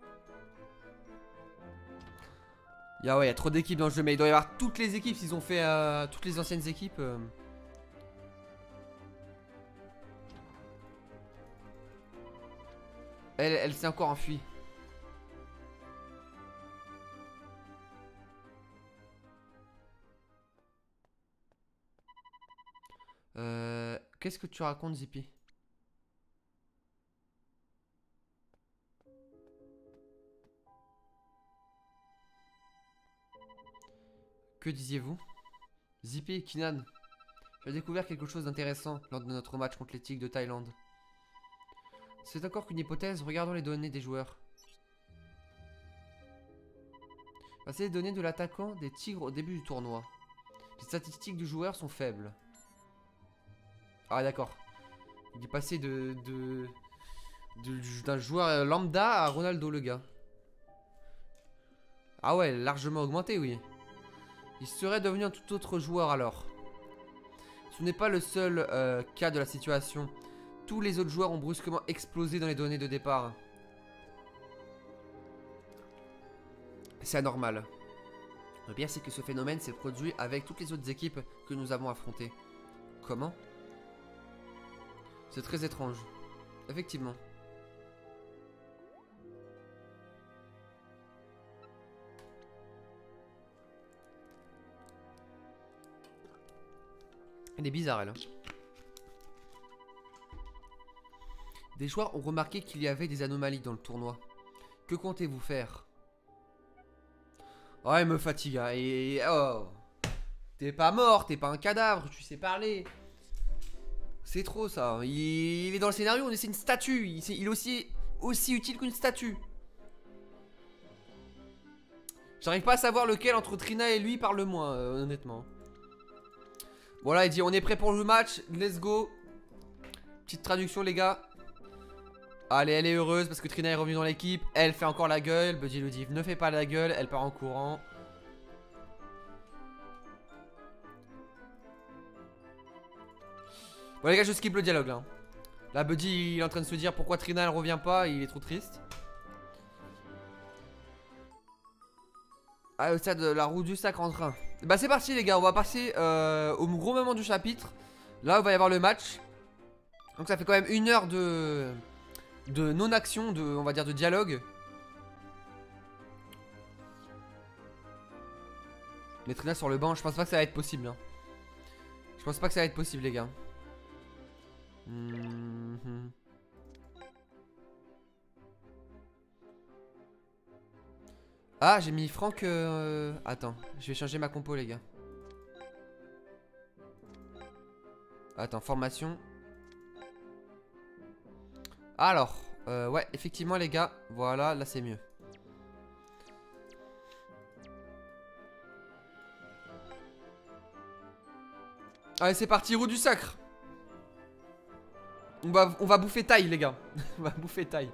Ouais, il y a trop d'équipes dans le jeu, mais il doit y avoir toutes les équipes s'ils ont fait toutes les anciennes équipes. Elle s'est encore enfuie. Qu'est-ce que tu racontes Zippy? Que disiez-vous? Zippy, Kinan, j'ai découvert quelque chose d'intéressant lors de notre match contre les Tigres de Thaïlande. C'est encore qu'une hypothèse, regardons les données des joueurs. Voici les données de l'attaquant des Tigres au début du tournoi. Les statistiques du joueur sont faibles. Ah d'accord. Il est passé d'un joueur lambda à Ronaldo le gars. Ah ouais, largement augmenté oui. Il serait devenu un tout autre joueur alors. Ce n'est pas le seul cas de la situation. Tous les autres joueurs ont brusquement explosé dans les données de départ. C'est anormal. Le pire c'est que ce phénomène s'est produit avec toutes les autres équipes que nous avons affrontées. Comment? C'est très étrange. Effectivement. Elle est bizarre, elle. Hein. Des joueurs ont remarqué qu'il y avait des anomalies dans le tournoi. Que comptez-vous faire? Oh, elle me fatigue. Hein. Et oh. T'es pas mort, t'es pas un cadavre, tu sais parler. C'est trop ça. Il est dans le scénario, c'est une statue. Il est aussi utile qu'une statue. J'arrive pas à savoir lequel entre Trina et lui parle le moins, honnêtement. Voilà, il dit on est prêt pour le match, let's go. Petite traduction les gars. Allez, elle est heureuse parce que Trina est revenue dans l'équipe. Elle fait encore la gueule, Buddy lui dit ne fais pas la gueule, elle part en courant. Bon les gars, je skip le dialogue là. Là Buddy il est en train de se dire pourquoi Trina elle revient pas, il est trop triste. Ah, au stade de la roue du sac en train. Bah c'est parti les gars, on va passer au gros moment du chapitre. Là il va y avoir le match. Donc ça fait quand même 1 heure de non-action, on va dire de dialogue. Mais Trina sur le banc, je pense pas que ça va être possible hein. Je pense pas que ça va être possible les gars. Ah j'ai mis Franck attends, je vais changer ma compo les gars. Attends, formation. Alors ouais effectivement les gars, voilà là c'est mieux. Allez c'est parti, roue du sacre. On va bouffer taille les gars. On va bouffer taille.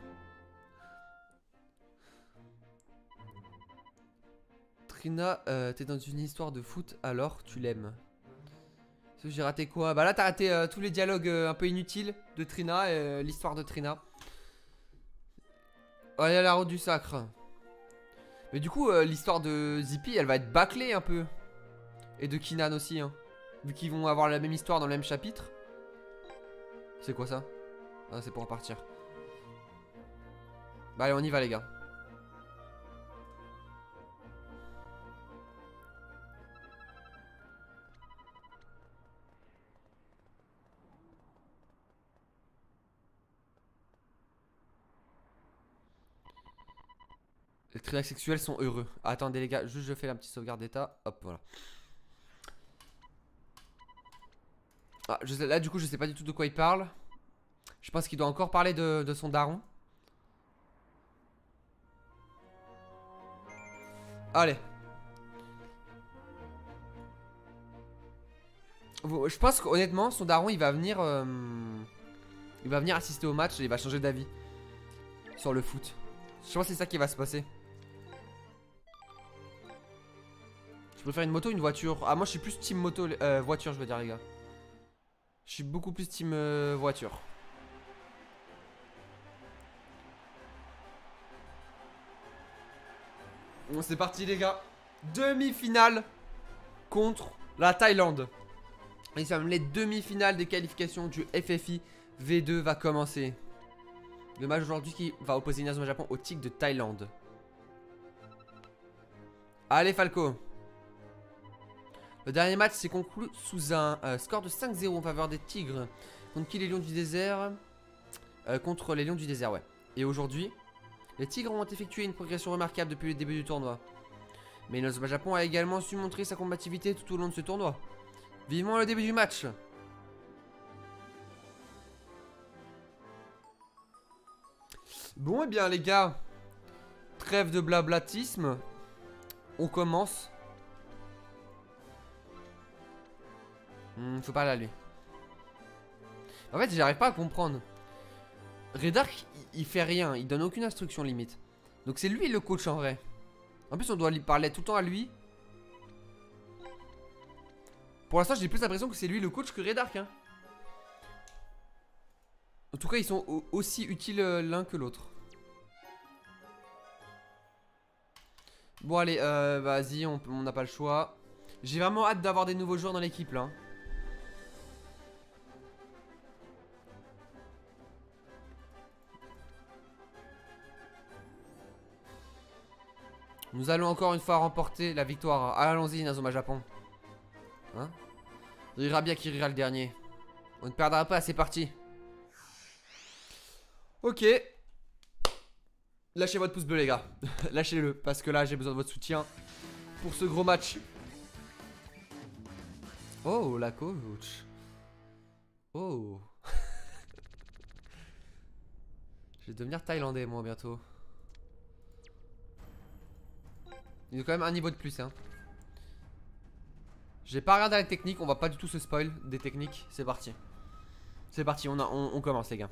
Trina, t'es dans une histoire de foot alors tu l'aimes. J'ai raté quoi? Bah là t'as raté tous les dialogues un peu inutiles de Trina, l'histoire de Trina. Oh, il y a la route du sacre. Mais du coup l'histoire de Zippy elle va être bâclée un peu. Et de Kinan aussi hein. Vu qu'ils vont avoir la même histoire dans le même chapitre. C'est quoi ça? Ah c'est pour repartir. Bah allez on y va les gars. Les triacs sexuels sont heureux. Attendez les gars, juste je fais la petite sauvegarde d'état. Hop voilà. Ah, là du coup je sais pas du tout de quoi il parle. Je pense qu'il doit encore parler de son daron. Allez. Je pense qu'honnêtement son daron il va venir assister au match et il va changer d'avis sur le foot. Je pense que c'est ça qui va se passer. Je préfère une moto ou une voiture? Ah moi je suis plus team moto, voiture je veux dire les gars. Je suis beaucoup plus team voiture. Bon c'est parti les gars. Demi-finale contre la Thaïlande. Et ça, les demi-finales des qualifications du FFI V2 va commencer. Le match aujourd'hui qui va opposer Inazuma Japon au Tigre de Thaïlande. Allez Falco. Le dernier match s'est conclu sous un score de 5-0 en faveur des Tigres. Contre qui les Lions du désert contre les Lions du désert ouais. Et aujourd'hui les Tigres ont effectué une progression remarquable depuis le début du tournoi. Mais Inazuma Japon a également su montrer sa combativité tout au long de ce tournoi. Vivement le début du match. Bon et bien les gars, trêve de blablatisme. On commence. Faut pas aller. En fait j'arrive pas à comprendre. Redark il fait rien, il donne aucune instruction limite. Donc c'est lui le coach en vrai. En plus on doit lui parler tout le temps à lui. Pour l'instant j'ai plus l'impression que c'est lui le coach que Redark hein. En tout cas ils sont aussi utiles l'un que l'autre. Bon allez vas-y on n'a pas le choix. J'ai vraiment hâte d'avoir des nouveaux joueurs dans l'équipe là. Nous allons encore une fois remporter la victoire. Allons-y, Inazuma Japon. Hein? Rira bien qui rira le dernier. On ne perdra pas, c'est parti. Ok. Lâchez votre pouce bleu les gars. Lâchez-le, parce que là j'ai besoin de votre soutien pour ce gros match. Oh, la coach. Oh. Je vais devenir thaïlandais moi bientôt. Il y a quand même un niveau de plus hein. J'ai pas regardé la technique, on va pas du tout se spoil des techniques. C'est parti. C'est parti, on commence les gars.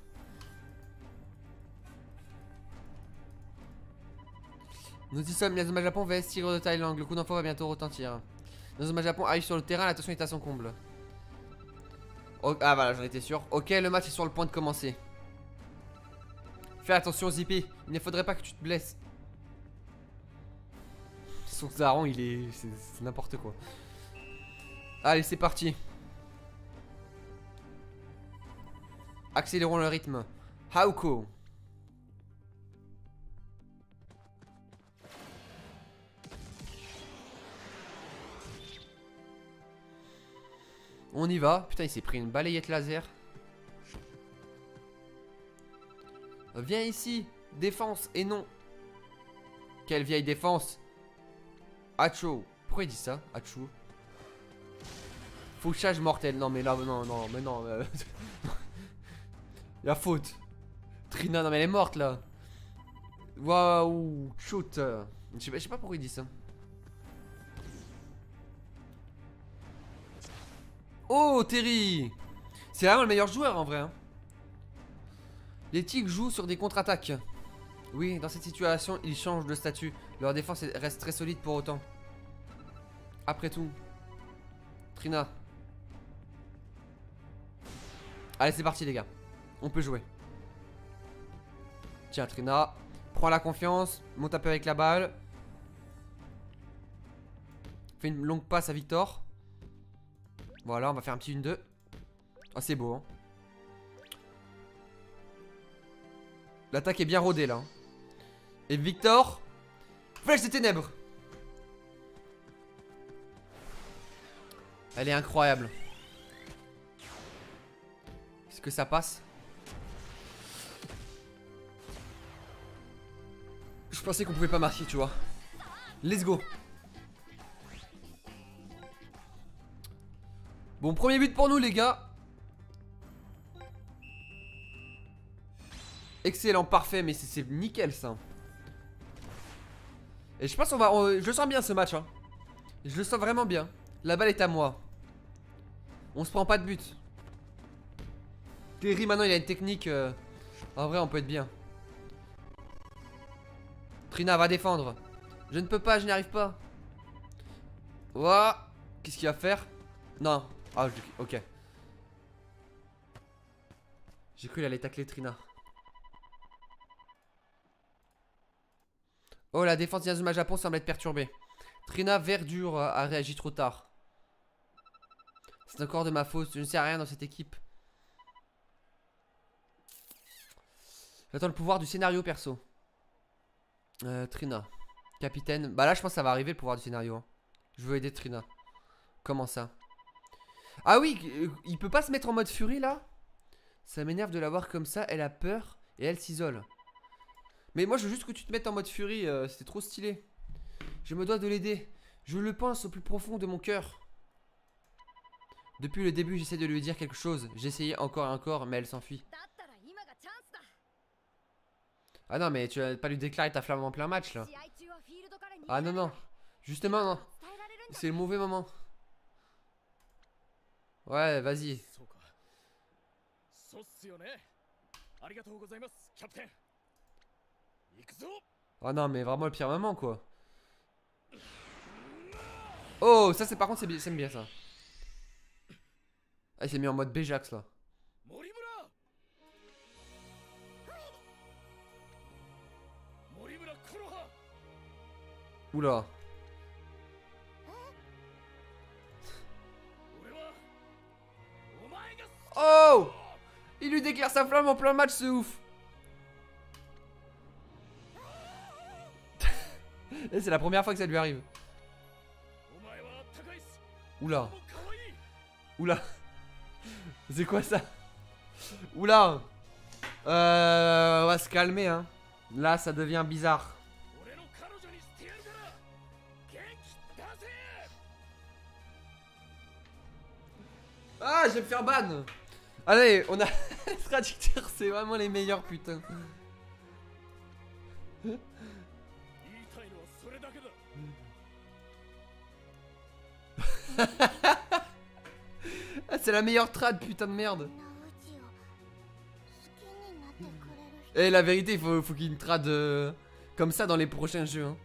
Nous y sommes, Inazuma Japon vs Tigre de Thaïlande. Le coup d'envoi va bientôt retentir. Inazuma Japon arrive sur le terrain, la tension est à son comble. Oh, ah voilà, j'en étais sûr. Ok, le match est sur le point de commencer. Fais attention Zippy, il ne faudrait pas que tu te blesses. Son Zaron il est... c'est n'importe quoi. Allez c'est parti. Accélérons le rythme. Hauko. On y va. Putain il s'est pris une balayette laser. Viens ici. Défense et non. Quelle vieille défense. Hacho. Pourquoi il dit ça? Hacho. Fauchage mortel. Non mais là non mais non. La faute. Trina non mais elle est morte là. Waouh. Shoot. Je sais pas pourquoi il dit ça. Oh Terry. C'est vraiment le meilleur joueur en vrai hein. Les Tigres jouent sur des contre-attaques. Oui, dans cette situation, ils changent de statut. Leur défense reste très solide pour autant. Après tout. Trina. Allez, c'est parti les gars. On peut jouer. Tiens, Trina. Prends la confiance. Monte un peu avec la balle. Fais une longue passe à Victor. Voilà, on va faire un petit 1-2. Ah, c'est beau hein. L'attaque est bien rodée là. Et Victor. Flèche des ténèbres. Elle est incroyable. Est-ce que ça passe? Je pensais qu'on pouvait pas marquer tu vois. Let's go. Bon premier but pour nous les gars. Excellent, parfait, mais c'est nickel ça. Et je pense qu'on va... je le sens bien ce match hein. Je le sens vraiment bien. La balle est à moi. On se prend pas de but. Terry maintenant il a une technique en vrai on peut être bien. Trina va défendre. Je ne peux pas, je n'y arrive pas. Ouah. Qu'est-ce qu'il va faire? Non. Ah ok. J'ai cru qu'il allait tacler Trina. Oh la défense d'Inazuma Japon semble être perturbée. Trina Verdure a réagi trop tard. C'est encore de ma faute, je ne sais rien dans cette équipe. J'attends le pouvoir du scénario perso. Trina. Capitaine. Bah là je pense que ça va arriver le pouvoir du scénario hein. Je veux aider Trina. Comment ça? Ah oui, il peut pas se mettre en mode furie là. Ça m'énerve de la voir comme ça, elle a peur et elle s'isole. Mais moi je veux juste que tu te mettes en mode furie, c'est trop stylé. Je me dois de l'aider. Je le pense au plus profond de mon cœur. Depuis le début j'essaie de lui dire quelque chose. J'ai essayé encore et encore mais elle s'enfuit. Ah non mais tu vas pas lui déclarer ta flamme en plein match là. Ah non non. Justement non. C'est le mauvais moment. Ouais vas-y. Oh non mais vraiment le pire moment quoi. Oh ça c'est par contre c'est bien ça. Ah il s'est mis en mode Béjax là. Oula. Oh il lui déclare sa flamme en plein match, c'est ouf. Et c'est la première fois que ça lui arrive. Oula. Oula. C'est quoi ça? Oula. On va se calmer hein. Là ça devient bizarre. Ah, je vais me faire ban. Allez, on a les traducteurs, c'est vraiment les meilleurs putain. Ah, c'est la meilleure trad, putain de merde. Et la vérité, faut qu'il y ait une trad comme ça dans les prochains jeux hein.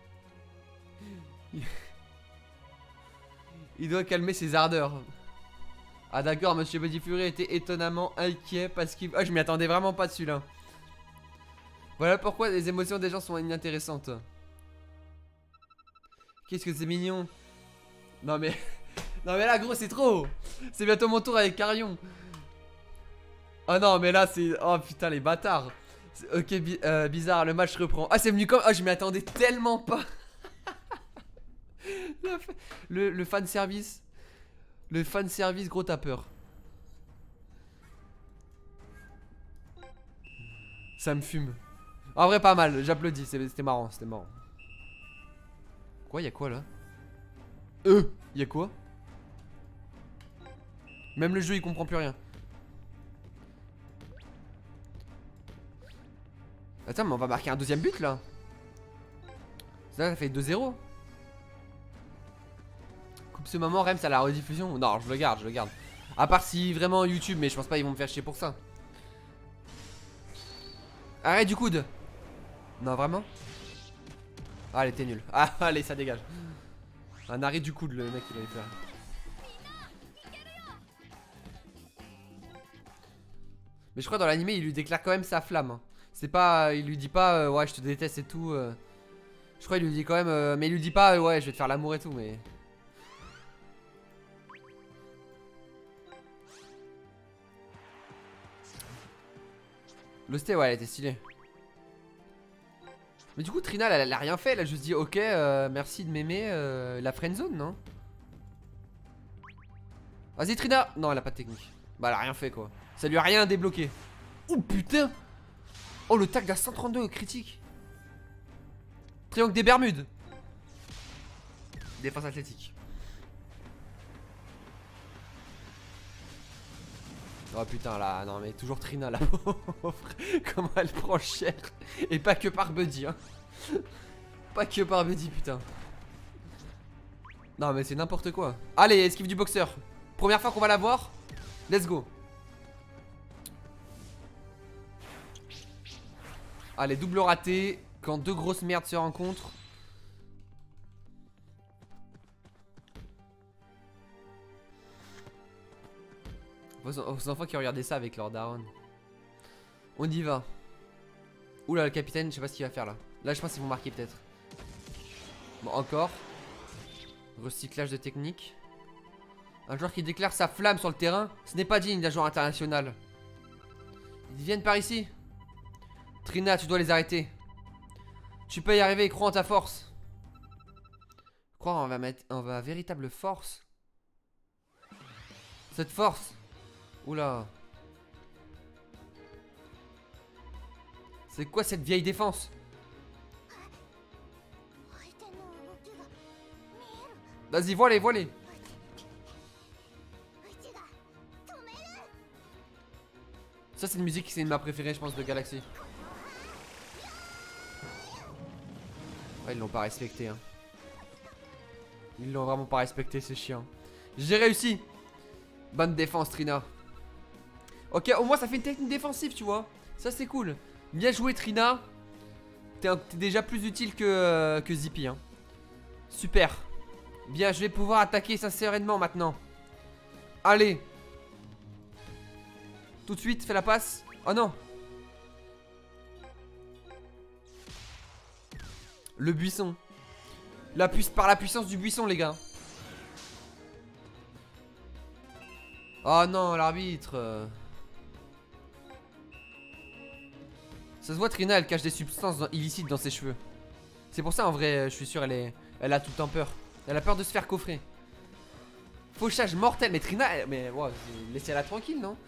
Il doit calmer ses ardeurs. Ah d'accord, Monsieur Body Fury était étonnamment inquiet parce qu'il... Ah, je m'y attendais vraiment pas de celui-là. Voilà pourquoi les émotions des gens sont inintéressantes. Qu'est-ce que c'est mignon. Non mais... Non mais là gros c'est trop. C'est bientôt mon tour avec Carrion. Oh non mais là c'est... Oh putain les bâtards. Ok bizarre, le match reprend. Ah c'est venu comme... Oh je m'y attendais tellement pas. Le fan service. Le fan service gros tapeur. Ça me fume. En vrai pas mal, j'applaudis, c'était marrant, c'était marrant. Quoi, y'a quoi là? Y'a quoi? Même le jeu il comprend plus rien. Attends mais on va marquer un deuxième but là. Ça fait 2-0. Coupe ce moment, Rems à la rediffusion. Non je le garde, je le garde. À part si vraiment YouTube, mais je pense pas ils vont me faire chier pour ça. Arrête du coude. Non vraiment. Ah elle était nulle. Ah allez ça dégage. Un arrêt du coude le mec il allait faire. Mais je crois dans l'animé il lui déclare quand même sa flamme hein. C'est pas, il lui dit pas ouais je te déteste et tout Je crois il lui dit quand même mais il lui dit pas ouais je vais te faire l'amour et tout mais... L'hosté ouais elle était stylée. Mais du coup Trina elle a rien fait. Elle a juste dit ok merci de m'aimer la friendzone non? Vas-y Trina. Non elle a pas de technique. Bah elle a rien fait quoi. Ça lui a rien débloqué. Oh putain. Oh le tag à 132 critique. Triangle des Bermudes. Défense athlétique. Oh putain là, non mais toujours Trina la pauvre. Comment elle prend cher. Et pas que par Buddy hein. Pas que par Buddy putain. Non mais c'est n'importe quoi. Allez esquive du boxeur. Première fois qu'on va la voir. Let's go. Allez double raté. Quand deux grosses merdes se rencontrent. Aux enfants qui regardaient ça avec leur daron. On y va. Oula le capitaine, je sais pas ce qu'il va faire là. Là je pense qu'ils vont marquer peut-être. Bon encore. Recyclage de technique. Un joueur qui déclare sa flamme sur le terrain. Ce n'est pas digne d'un joueur international. Ils viennent par ici. Trina tu dois les arrêter. Tu peux y arriver, crois en ta force. Crois on va mettre en véritable force. Cette force. Oula. C'est quoi cette vieille défense? Vas-y, vois-les, vois-les. Ça, c'est une musique, c'est une de ma préférée, je pense, de Galaxy. Ouais, ils l'ont pas respecté, hein. Ils l'ont vraiment pas respecté, c'est chiant. J'ai réussi. Bonne défense, Trina. Ok, au moins ça fait une technique défensive, tu vois. Ça, c'est cool. Bien joué, Trina. T'es déjà plus utile que Zippy, hein. Super. Bien, je vais pouvoir attaquer ça sereinement maintenant. Allez. Tout de suite, fais la passe. Oh non. Le buisson. Par la puissance du buisson, les gars. Oh non, l'arbitre. Ça se voit, Trina, elle cache des substances illicites dans ses cheveux. C'est pour ça en vrai, je suis sûr elle a tout le temps peur. Elle a peur de se faire coffrer. Fauchage mortel. Mais Trina, mais wow, laissez-la tranquille, non?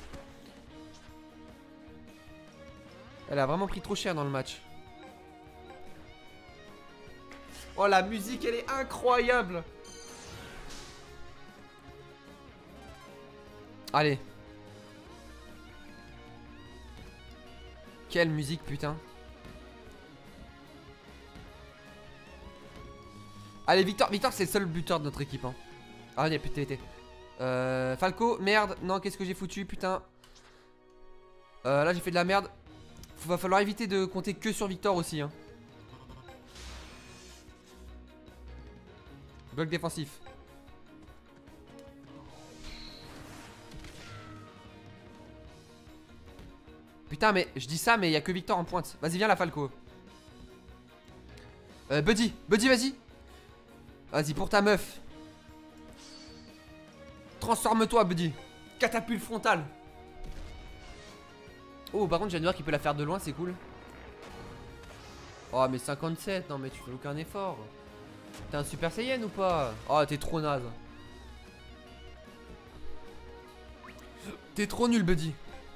Elle a vraiment pris trop cher dans le match. Oh, la musique, elle est incroyable. Allez. Quelle musique, putain. Allez, Victor, c'est le seul buteur de notre équipe, hein. Ah, il n'y a plus de TNT. Falco, merde. Non, qu'est-ce que j'ai foutu, putain. Là, j'ai fait de la merde. Va falloir éviter de compter que sur Victor aussi, hein. Bloc défensif. Putain, mais je dis ça, mais il n'y a que Victor en pointe. Vas-y, viens là, Falco. Buddy, vas-y. Vas-y, pour ta meuf. Transforme-toi, Buddy. Catapulte frontale. Oh, par contre, je viens de voir qu'il peut la faire de loin, c'est cool. Oh, mais 57, non, mais tu fais aucun effort. T'es un Super Saiyan ou pas? Oh, t'es trop naze. T'es trop nul, Buddy.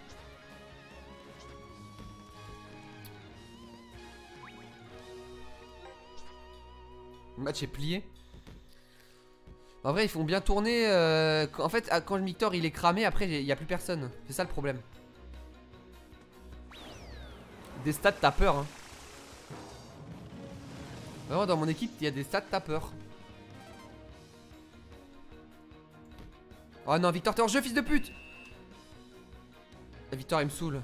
Le match est plié. En vrai, ils font bien tourner. En fait, quand Victor il est cramé, après, il n'y a plus personne. C'est ça le problème. Des stats, t'as peur, hein. Vraiment, dans mon équipe, il y a des stats, t'as peur. Oh non, Victor, t'es en jeu, fils de pute. Victor, il me saoule.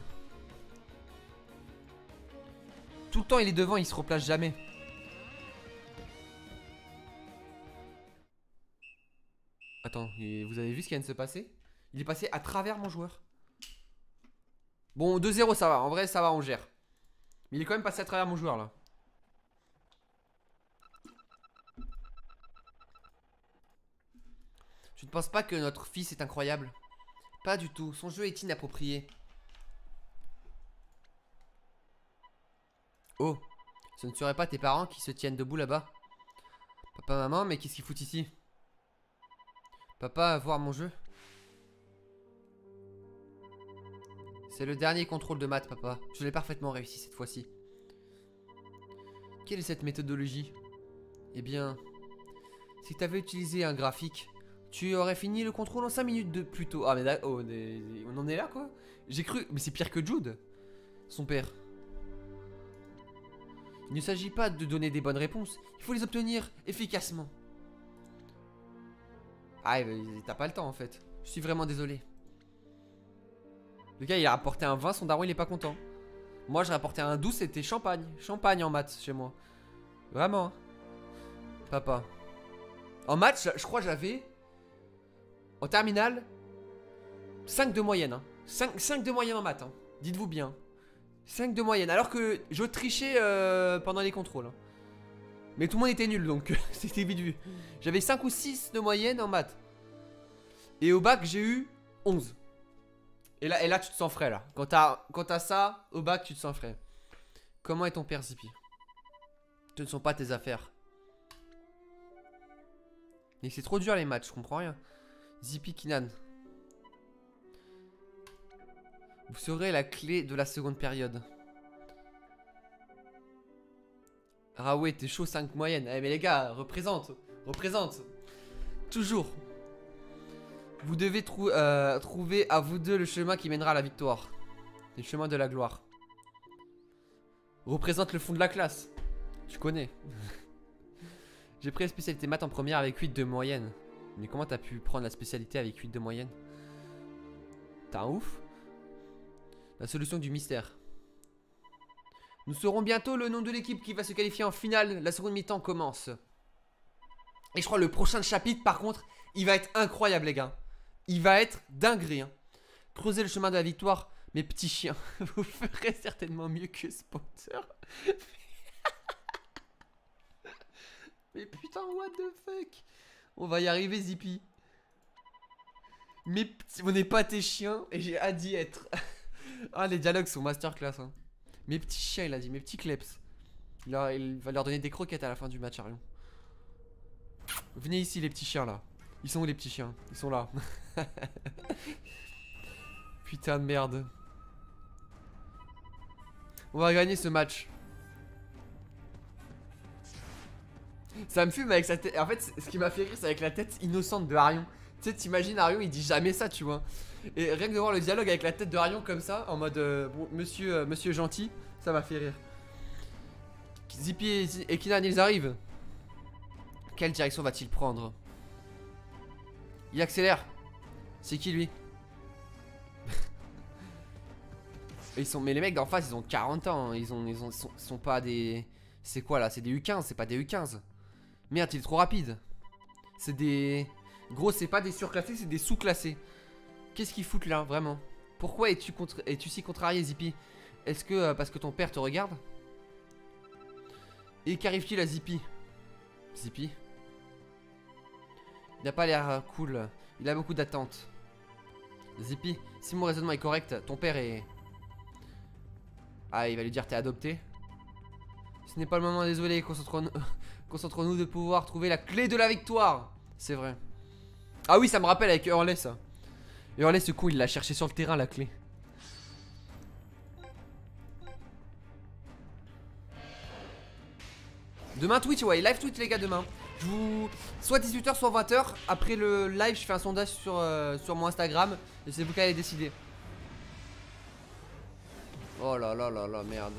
Tout le temps, il est devant, il se replace jamais. Attends, vous avez vu ce qui vient de se passer? Il est passé à travers mon joueur. Bon, 2-0, ça va. En vrai, ça va, on gère. Mais il est quand même passé à travers mon joueur, là. Je ne pense pas que notre fils est incroyable. Pas du tout. Son jeu est inapproprié. Oh, ce ne seraient pas tes parents qui se tiennent debout là-bas? Papa, maman, mais qu'est-ce qu'ils foutent ici? Papa, voir mon jeu? C'est le dernier contrôle de maths, papa. Je l'ai parfaitement réussi cette fois-ci. Quelle est cette méthodologie? Eh bien, si tu avais utilisé un graphique, tu aurais fini le contrôle en 5 minutes de plus tôt. Ah mais oh, on en est là quoi? J'ai cru, mais c'est pire que Jude, son père. Il ne s'agit pas de donner des bonnes réponses, il faut les obtenir efficacement. Ah, t'as pas le temps en fait. Je suis vraiment désolé. Le gars il a rapporté un 20, son daron il est pas content. Moi j'ai rapporté un 12, c'était champagne. Champagne en maths chez moi. Vraiment, hein. Papa. En maths, je crois j'avais en terminale 5 de moyenne, hein. 5 de moyenne en maths, hein. Dites-vous bien. 5 de moyenne, alors que je trichais pendant les contrôles, hein. Mais tout le monde était nul donc c'était vite vu. J'avais 5 ou 6 de moyenne en maths. Et au bac j'ai eu 11. Et là tu te sens frais là. Quand t'as ça, au bac tu te sens frais. Comment est ton père, Zippy? Ce ne sont pas tes affaires. Mais c'est trop dur les maths, je comprends rien. Zippy Kinan. Vous serez la clé de la seconde période. Raoult, t'es chaud 5 moyenne. Eh mais les gars, représente. Toujours. Vous devez trouver à vous deux le chemin qui mènera à la victoire. Le chemin de la gloire. Représente le fond de la classe. Je connais. J'ai pris la spécialité maths en première avec 8 de moyenne. Mais comment t'as pu prendre la spécialité avec 8 de moyenne? T'es un ouf. La solution du mystère. Nous saurons bientôt le nom de l'équipe qui va se qualifier en finale. La seconde mi-temps commence. Et je crois le prochain chapitre par contre, il va être incroyable les gars. Il va être dinguerie, hein. Creusez le chemin de la victoire, mes petits chiens. Vous ferez certainement mieux que Sponsor. Mais putain, what the fuck. On va y arriver, Zippy. Mes petits... On n'est pas tes chiens et j'ai hâte d'y être. Ah, les dialogues sont masterclass, hein. Mes petits chiens, il a dit, mes petits kleps. Il va leur donner des croquettes à la fin du match, Arion. Venez ici, les petits chiens là. Ils sont où les petits chiens? Ils sont là. Putain de merde. On va gagner ce match. Ça me fume avec sa tête. En fait, ce qui m'a fait rire, c'est avec la tête innocente de Arion. Tu sais, t'imagines Arion, il dit jamais ça, tu vois. Et rien que de voir le dialogue avec la tête de Arion comme ça, en mode bon, monsieur gentil, ça m'a fait rire. Zippy et Kinan, ils arrivent. Quelle direction va-t-il prendre? Il accélère. C'est qui lui? Mais les mecs d'en face, ils ont 40 ans. Ils sont pas des... C'est quoi là? C'est des U15, c'est pas des U15. Merde, il est trop rapide. C'est des... Gros, c'est pas des surclassés, c'est des sous-classés. Qu'est-ce qu'ils foutent là, vraiment? Pourquoi es-tu si contrarié, Zippy? Est-ce que parce que ton père te regarde? Et qu'arrive-t-il à Zippy? Zippy? Il n'a pas l'air cool. Il a beaucoup d'attentes. Zippy, si mon raisonnement est correct, ton père est... Ah, il va lui dire t'es adopté. Ce n'est pas le moment, désolé. Concentrons-nous de pouvoir trouver la clé de la victoire. C'est vrai. Ah oui, ça me rappelle avec Hurley ça. Hurley, ce coup, il l'a cherché sur le terrain la clé. Demain Twitch, ouais, live Twitch les gars demain. Je vous... Soit 18h, soit 20h. Après le live, je fais un sondage sur mon Instagram. Et c'est vous qui allez décider. Oh là là là là, merde.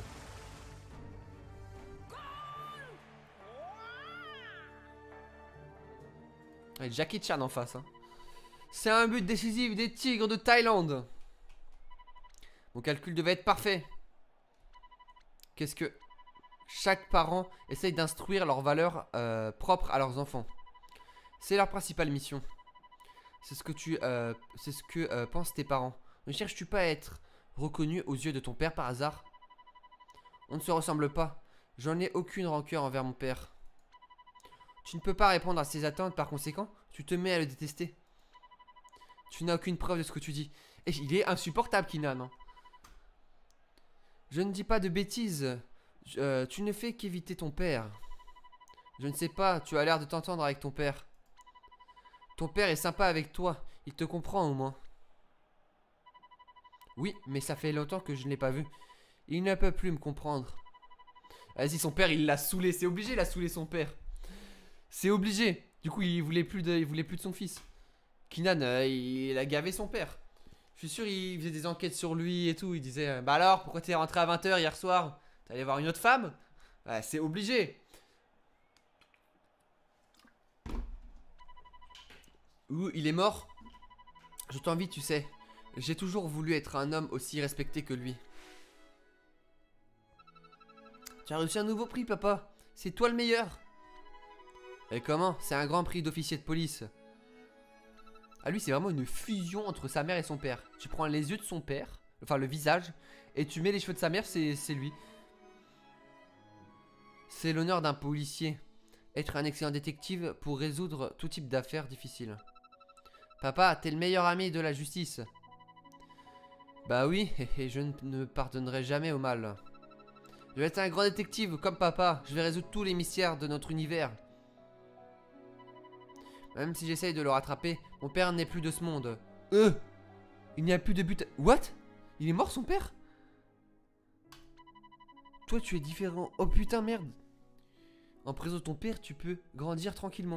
Ouais, Jackie Chan en face. Hein. C'est un but décisif des Tigres de Thaïlande. Mon calcul devait être parfait. Qu'est-ce que... Chaque parent essaye d'instruire leurs valeurs propres à leurs enfants. C'est leur principale mission. C'est ce que pensent tes parents. Ne cherches-tu pas à être reconnu aux yeux de ton père par hasard? On ne se ressemble pas. J'en ai aucune rancœur envers mon père. Tu ne peux pas répondre à ses attentes, par conséquent, tu te mets à le détester. Tu n'as aucune preuve de ce que tu dis. Et il est insupportable, Kinan. Hein. Je ne dis pas de bêtises. Tu ne fais qu'éviter ton père. Je ne sais pas, tu as l'air de t'entendre avec ton père. Ton père est sympa avec toi, il te comprend au moins. Oui, mais ça fait longtemps que je ne l'ai pas vu. Il ne peut plus me comprendre. Vas-y, son père, il l'a saoulé. C'est obligé, il a saoulé son père. C'est obligé. Du coup, il voulait plus de son fils. Kinan, il a gavé son père. Je suis sûr, il faisait des enquêtes sur lui et tout. Il disait, bah alors, pourquoi t'es rentré à 20h hier soir? T'es allé voir une autre femme? Ouais, c'est obligé. Ouh, il est mort? Je t'envie, tu sais. J'ai toujours voulu être un homme aussi respecté que lui. Tu as reçu un nouveau prix, papa. C'est toi le meilleur. Et comment? C'est un grand prix d'officier de police. Ah, lui, c'est vraiment une fusion entre sa mère et son père. Tu prends les yeux de son père, enfin le visage, et tu mets les cheveux de sa mère, c'est lui. C'est l'honneur d'un policier. Être un excellent détective pour résoudre tout type d'affaires difficiles. Papa, t'es le meilleur ami de la justice. Bah oui, et je ne pardonnerai jamais au mal. Je vais être un grand détective comme papa. Je vais résoudre tous les mystères de notre univers. Même si j'essaye de le rattraper, mon père n'est plus de ce monde. Il n'y a plus de but. What? Il est mort son père? Toi tu es différent. Oh putain merde. En présence de ton père, tu peux grandir tranquillement.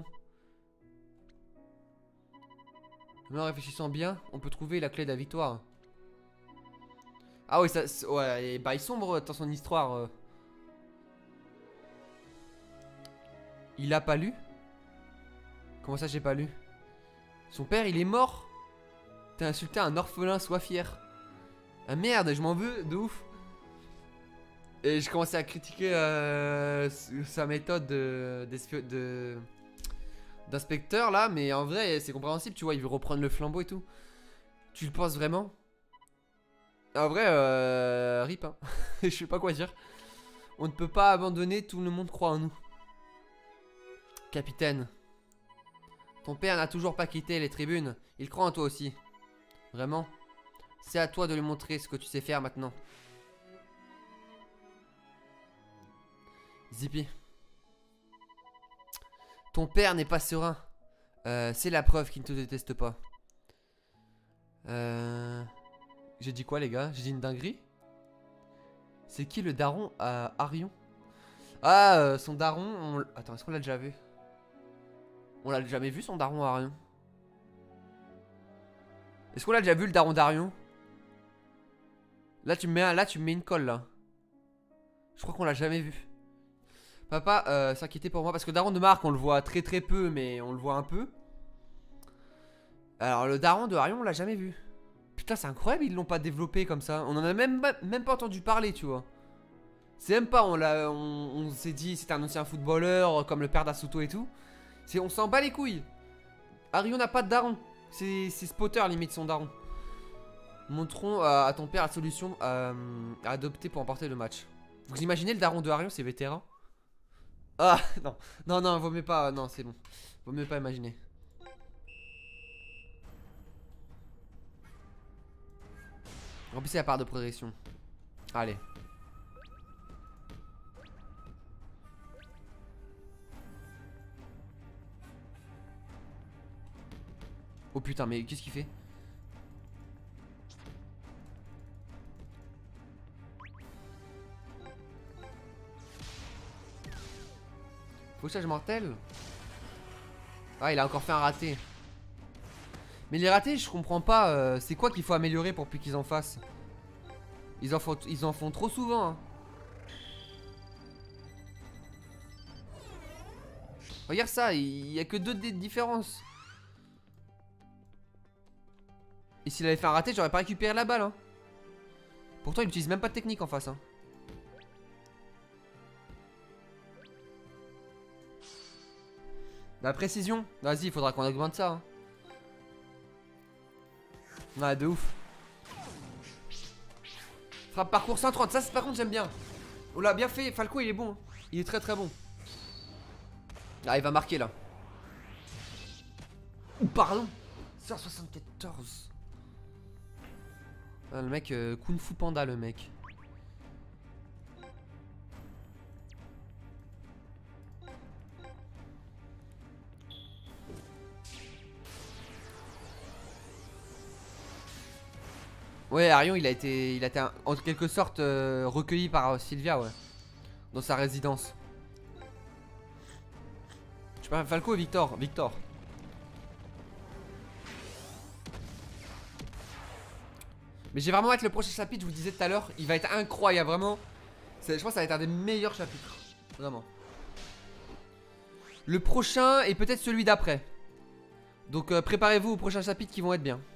Mais en réfléchissant bien, on peut trouver la clé de la victoire. Ah oui, ça... Ouais, bah il sombre dans son histoire. Il a pas lu? Comment ça j'ai pas lu? Son père il est mort? T'as insulté un orphelin, sois fier. Ah merde, je m'en veux de ouf. Et je commençais à critiquer sa méthode d'inspecteur là. Mais en vrai c'est compréhensible, tu vois, il veut reprendre le flambeau et tout. Tu le penses vraiment? En vrai, rip hein. Je sais pas quoi dire. On ne peut pas abandonner, tout le monde croit en nous. Capitaine. Ton père n'a toujours pas quitté les tribunes. Il croit en toi aussi. Vraiment? C'est à toi de lui montrer ce que tu sais faire maintenant. Zippy. Ton père n'est pas serein. C'est la preuve qu'il ne te déteste pas. J'ai dit quoi les gars? J'ai dit une dinguerie? C'est qui le daron à Arion? Ah, son daron... Attends, est-ce qu'on l'a déjà vu? On l'a jamais vu son daron à Arion? Est-ce qu'on l'a déjà vu le daron d'Arion? Là tu me mets une colle là. Je crois qu'on l'a jamais vu. Papa s'inquiétait pour moi parce que daron de Marc on le voit très très peu mais on le voit un peu. Alors le daron de Arion on l'a jamais vu. Putain c'est incroyable ils l'ont pas développé comme ça. On en a même pas entendu parler tu vois. C'est même pas on s'est dit c'est un ancien footballeur comme le père d'Asuto et tout. On s'en bat les couilles. Arion n'a pas de daron. C'est Spotter limite son daron. Montrons à ton père la solution à adopter pour emporter le match. Vous imaginez le daron de Arion c'est vétéran? Ah non, non, non, vaut mieux pas, non c'est bon. Vaut mieux pas imaginer. Remplissez la part de progression. Allez. Oh putain mais qu'est-ce qu'il fait? Fauchage mortel. Ah il a encore fait un raté. Mais les ratés je comprends pas c'est quoi qu'il faut améliorer pour plus qu'ils en fassent. Ils en font trop souvent hein. Regarde ça, il y a que 2 différences. Et s'il avait fait un raté j'aurais pas récupéré la balle hein. Pourtant il utilise même pas de technique en face hein. La précision, vas-y il faudra qu'on augmente ça hein. Ouais de ouf. Frappe parcours 130, ça par contre j'aime bien. On l'a bien fait, Falco il est bon hein. Il est très très bon. Ah il va marquer là. Ouh pardon 174. Ah, le mec Kung Fu Panda le mec. Ouais Arion il a été en quelque sorte recueilli par Sylvia ouais. Dans sa résidence. Je sais pas Falco ou Victor? Victor. Mais j'ai vraiment hâte le prochain chapitre, je vous disais tout à l'heure, il va être incroyable vraiment. Je pense que ça va être un des meilleurs chapitres. Vraiment. Le prochain et peut-être celui d'après. Donc préparez-vous aux prochains chapitres qui vont être bien.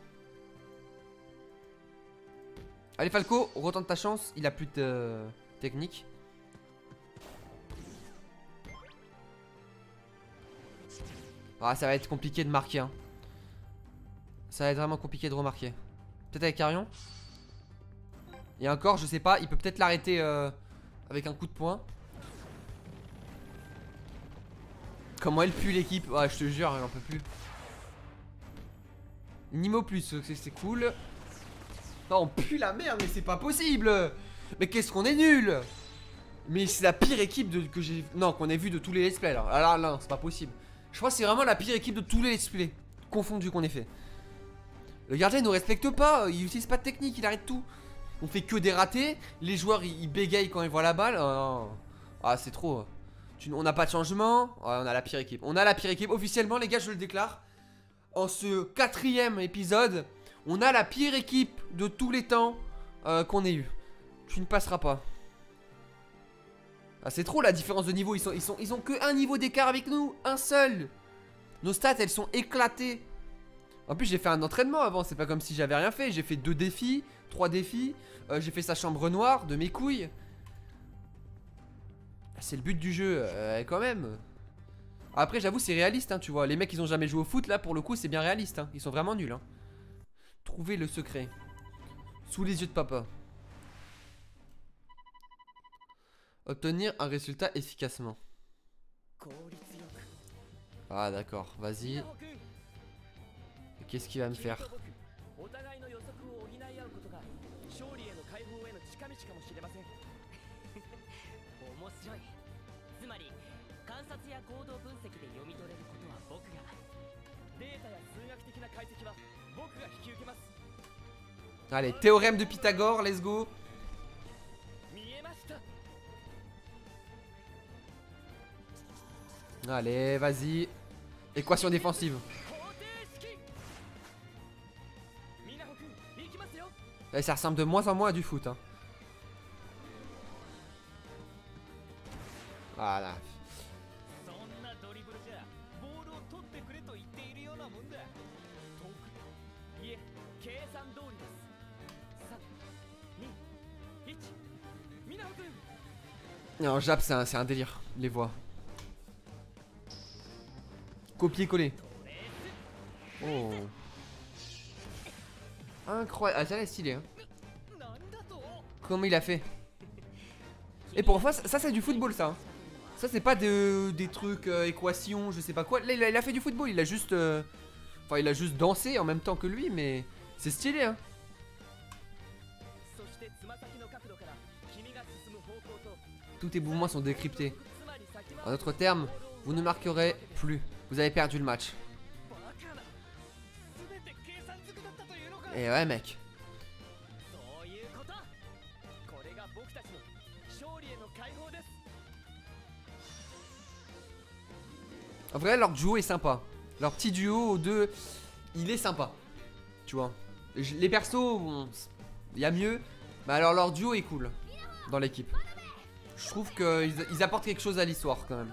Allez Falco, retente ta chance, il a plus de technique. Ah ça va être compliqué de marquer hein. Ça va être vraiment compliqué de remarquer. Peut-être avec Arion. Et encore je sais pas, il peut peut-être l'arrêter avec un coup de poing. Comment elle pue l'équipe. Ouais je te jure j'en peux plus. Nimo plus c'est cool. Non on pue la merde mais c'est pas possible. Mais qu'est-ce qu'on est nul. Mais c'est la pire équipe que j'ai... Non qu'on ait vu de tous les let's play là. Ah là c'est pas possible. Je crois que c'est vraiment la pire équipe de tous les let's play confondus qu'on ait fait. Le gardien il nous respecte pas. Il utilise pas de technique, il arrête tout. On fait que des ratés. Les joueurs ils bégayent quand ils voient la balle. Ah c'est trop. On n'a pas de changement. Ouais, on a la pire équipe. On a la pire équipe officiellement les gars je le déclare. En ce 4e épisode on a la pire équipe de tous les temps qu'on ait eu. Tu ne passeras pas. Ah c'est trop la différence de niveau. Ils ont que un niveau d'écart avec nous. Un seul. Nos stats elles sont éclatées. En plus j'ai fait un entraînement avant. C'est pas comme si j'avais rien fait. J'ai fait 2 défis, 3 défis. J'ai fait sa chambre noire de mes couilles. C'est le but du jeu quand même. Après j'avoue c'est réaliste hein, tu vois. Les mecs ils ont jamais joué au foot là pour le coup c'est bien réaliste hein. Ils sont vraiment nuls hein. Trouver le secret. Sous les yeux de papa. Obtenir un résultat efficacement. Ah d'accord, vas-y. Qu'est-ce qu'il va me faire? Allez, théorème de Pythagore, let's go. Allez, vas-y. Équation défensive. Et ça ressemble de moins en moins à du foot, hein. Voilà. En Jap, c'est un délire, les voix. Copier-coller. Oh. Incroyable. Ah, ça, elle est stylée, hein. Comment il a fait? Et pour une fois, ça c'est du football, ça. Ça, c'est pas des trucs, équations, je sais pas quoi. Là, il a fait du football. Il a juste. Enfin, il a juste dansé en même temps que lui, mais c'est stylé, hein. Tous tes mouvements sont décryptés. En d'autres termes, vous ne marquerez plus. Vous avez perdu le match. Et ouais, mec. En vrai, leur duo est sympa. Leur petit duo aux deux, il est sympa. Tu vois. Les persos, bon, il y a mieux. Mais alors, leur duo est cool dans l'équipe. Je trouve qu'ils apportent quelque chose à l'histoire quand même.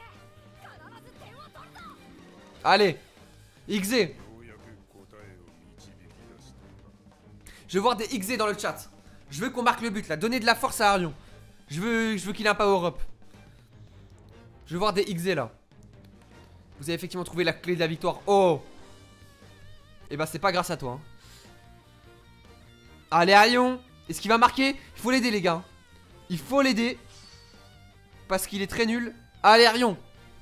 Allez, XZ. Je veux voir des XZ dans le chat. Je veux qu'on marque le but là. Donnez de la force à Arion. Je veux qu'il ait un power up. Je veux voir des XZ là. Vous avez effectivement trouvé la clé de la victoire. Oh. Et bah c'est pas grâce à toi, hein. Allez Arion. Est-ce qu'il va marquer? Il faut l'aider les gars. Il faut l'aider. Parce qu'il est très nul. Allez Arion.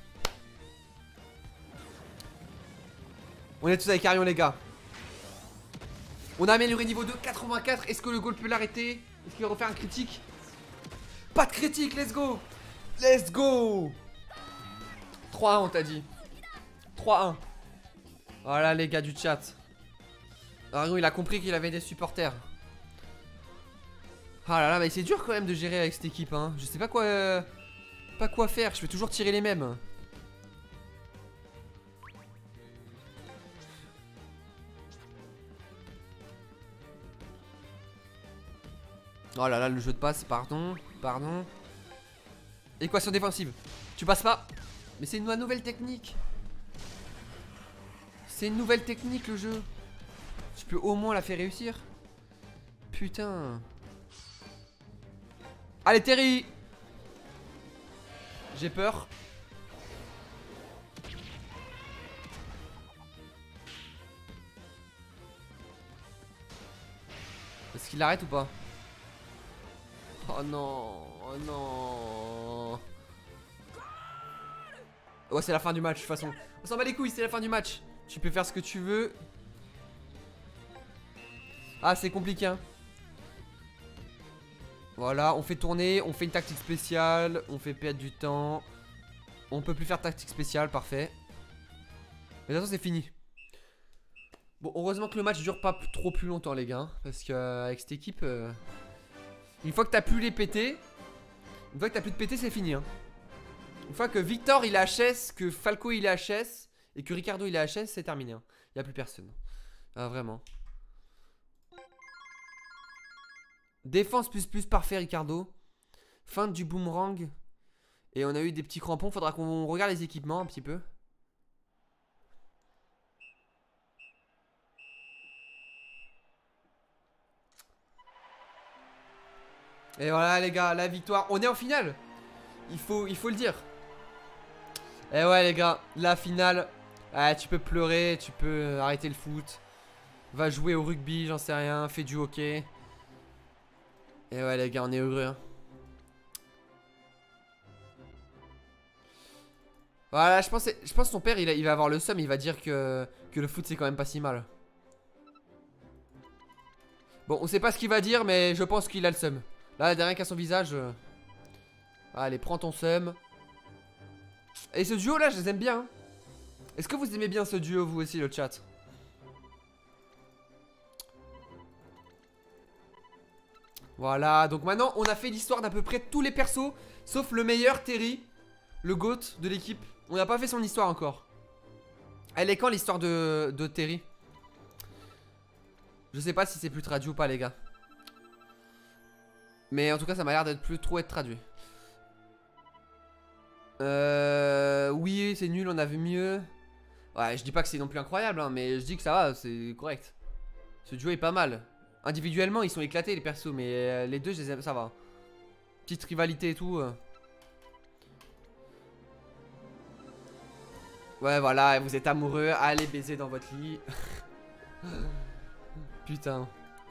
On est tous avec Arion les gars. On a amélioré niveau 2, 84. Est-ce que le goal peut l'arrêter? Est-ce qu'il va refaire un critique? Pas de critique, let's go. Let's go. 3-1 on t'a dit. 3-1. Voilà les gars du chat. Arion il a compris qu'il avait des supporters. Ah là là, mais c'est dur quand même de gérer avec cette équipe, hein. Je sais pas quoi faire, je vais toujours tirer les mêmes. Oh là là, le jeu de passe, pardon. Équation défensive. Tu passes pas. Mais c'est une nouvelle technique. C'est une nouvelle technique le jeu. Tu peux au moins la faire réussir. Putain. Allez Terry. J'ai peur. Est-ce qu'il l'arrête ou pas? Oh non. Oh non. Ouais c'est la fin du match de toute façon. On s'en bat les couilles, c'est la fin du match. Tu peux faire ce que tu veux. Ah c'est compliqué hein. Voilà, on fait tourner, on fait une tactique spéciale, on fait perdre du temps. On peut plus faire tactique spéciale, parfait. Mais de toute façon c'est fini. Bon heureusement que le match dure pas trop plus longtemps les gars hein, parce qu'avec cette équipe une fois que t'as pu les péter, une fois que t'as plus de péter c'est fini hein. Une fois que Victor il est HS, que Falco il est HS et que Ricardo il est HS, c'est terminé hein. Y a plus personne. Ah vraiment. Défense plus parfait Ricardo. Feinte du boomerang. Et on a eu des petits crampons. Faudra qu'on regarde les équipements un petit peu. Et voilà les gars, la victoire. On est en finale. Il faut le dire. Et ouais les gars, la finale. Ah, tu peux pleurer, tu peux arrêter le foot. Va jouer au rugby, j'en sais rien. Fais du hockey. Et ouais les gars, on est heureux hein. Voilà, je pense que son père il va avoir le seum. Il va dire que le foot c'est quand même pas si mal. Bon, on sait pas ce qu'il va dire, mais je pense qu'il a le seum. Là, il n'y a rien qu'à son visage. Allez, prends ton seum. Et ce duo là je les aime bien. Est-ce que vous aimez bien ce duo vous aussi le chat? Voilà, donc maintenant on a fait l'histoire d'à peu près tous les persos. Sauf le meilleur, Terry, le GOAT de l'équipe. On n'a pas fait son histoire encore. Elle est quand l'histoire de Terry? Je sais pas si c'est plus traduit ou pas les gars. Mais en tout cas ça m'a l'air d'être plus trop être traduit. Oui c'est nul, on a vu mieux. Ouais je dis pas que c'est non plus incroyable hein, mais je dis que ça va, c'est correct. Ce duo est pas mal. Individuellement ils sont éclatés les persos, mais les deux je les aime, ça va. Petite rivalité et tout. Ouais voilà, vous êtes amoureux, allez baiser dans votre lit. Putain.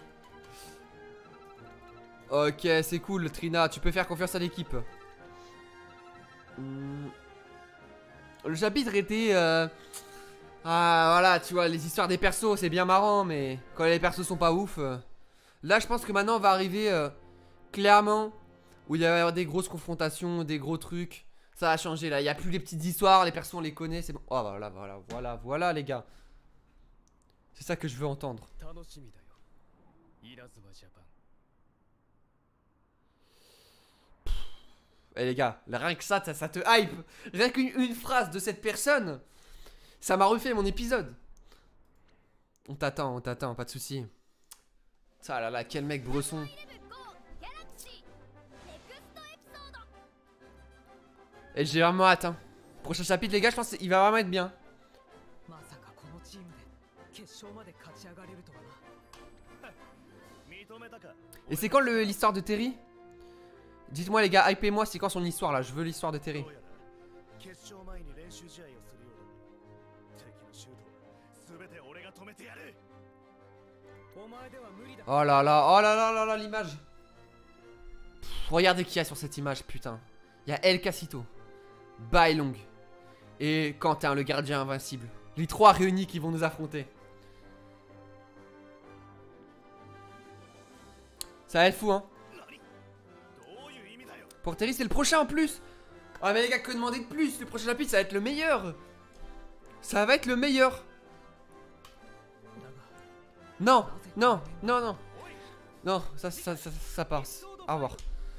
Ok c'est cool Trina, tu peux faire confiance à l'équipe. Le chapitre était ah voilà tu vois les histoires des persos c'est bien marrant, mais quand les persos sont pas ouf là je pense que maintenant on va arriver clairement où il va y avoir des grosses confrontations, des gros trucs. Ça a changé là, il n'y a plus les petites histoires, les persos on les connaît, c'est bon. Oh voilà les gars. C'est ça que je veux entendre. Eh les gars, rien que ça te hype. Rien qu'une phrase de cette personne, ça m'a refait mon épisode. On t'attend, pas de soucis. Ça là là, quel mec Bresson. Et j'ai vraiment hâte hein. Prochain chapitre les gars, je pense qu'il va vraiment être bien. Et c'est quand l'histoire de Terry? Dites-moi les gars, hypez-moi, c'est quand son histoire là? Je veux l'histoire de Terry. Oh là là, l'image. Regardez qui y a sur cette image, putain. Il y a El Casito, Bai Long et Quentin, le gardien invincible. Les trois réunis qui vont nous affronter. Ça va être fou hein. Pour Terry c'est le prochain en plus. Ah mais les gars, que demander de plus? Le prochain chapitre ça va être le meilleur. Ça va être le meilleur. Non, non, non, non. Non, ça passe. Au revoir.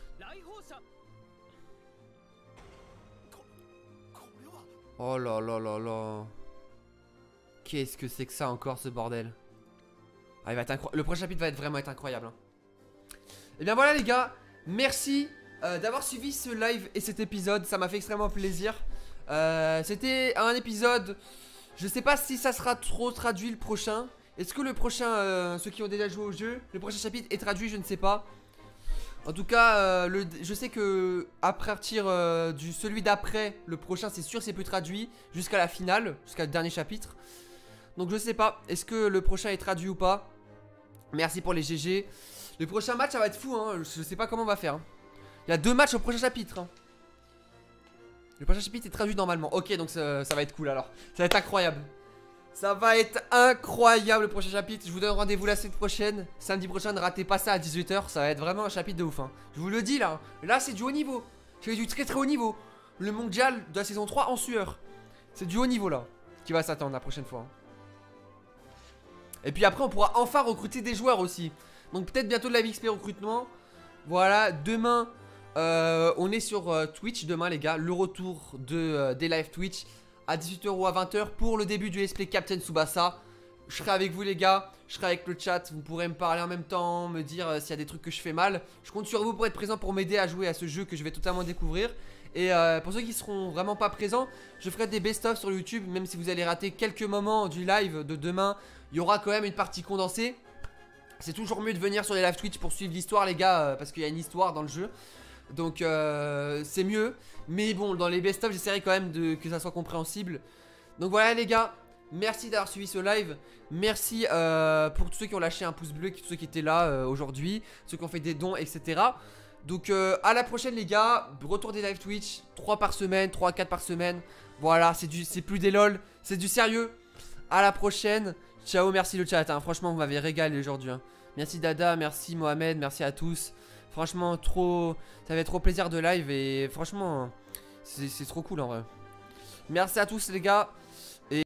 Oh là là là là. Qu'est-ce que c'est que ça encore ce bordel? Ah, il va être incroyable. Le prochain chapitre va vraiment être incroyable hein. Et bien voilà les gars, merci d'avoir suivi ce live et cet épisode, ça m'a fait extrêmement plaisir. C'était un épisode, je sais pas si ça sera trop traduit le prochain. Est-ce que le prochain, ceux qui ont déjà joué au jeu, le prochain chapitre est traduit? Je ne sais pas. En tout cas, je sais que à partir du celui d'après, le prochain c'est sûr c'est plus traduit jusqu'à la finale, jusqu'à le dernier chapitre. Donc je sais pas, est-ce que le prochain est traduit ou pas? Merci pour les GG. Le prochain match ça va être fou hein, je sais pas comment on va faire hein. Il y a 2 matchs au prochain chapitre hein. Le prochain chapitre est traduit normalement. Ok donc ça va être cool alors. Ça va être incroyable. Ça va être incroyable le prochain chapitre. Je vous donne rendez-vous la semaine prochaine. Samedi prochain, ne ratez pas ça à 18 h. Ça va être vraiment un chapitre de ouf hein. Je vous le dis là. Là c'est du haut niveau. C'est du très très haut niveau. Le mondial de la saison 3 en sueur. C'est du haut niveau là qui va s'attendre la prochaine fois hein. Et puis après on pourra enfin recruter des joueurs aussi. Donc peut-être bientôt de la XP recrutement. Voilà, demain on est sur Twitch demain les gars. Le retour des live Twitch à 18 h ou à 20 h pour le début du Let's Play Captain Tsubasa. Je serai avec vous les gars, je serai avec le chat. Vous pourrez me parler en même temps, me dire s'il y a des trucs que je fais mal. Je compte sur vous pour être présent pour m'aider à jouer à ce jeu que je vais totalement découvrir. Et pour ceux qui seront vraiment pas présents, je ferai des best-of sur YouTube. Même si vous allez rater quelques moments du live de demain, il y aura quand même une partie condensée. C'est toujours mieux de venir sur les live Twitch pour suivre l'histoire les gars, parce qu'il y a une histoire dans le jeu. Donc c'est mieux. Mais bon, dans les best-of j'essaierai quand même que ça soit compréhensible. Donc voilà les gars, merci d'avoir suivi ce live. Merci pour tous ceux qui ont lâché un pouce bleu, tous ceux qui étaient là aujourd'hui, ceux qui ont fait des dons etc. Donc à la prochaine les gars. Retour des live Twitch, 3 par semaine, 3 à 4 par semaine. Voilà, c'est plus des lol, c'est du sérieux. À la prochaine. Ciao, merci le chat hein. Franchement vous m'avez régalé aujourd'hui hein. Merci Dada, merci Mohamed, merci à tous. Franchement trop, ça fait trop plaisir de live. Et franchement c'est trop cool en vrai. Merci à tous les gars.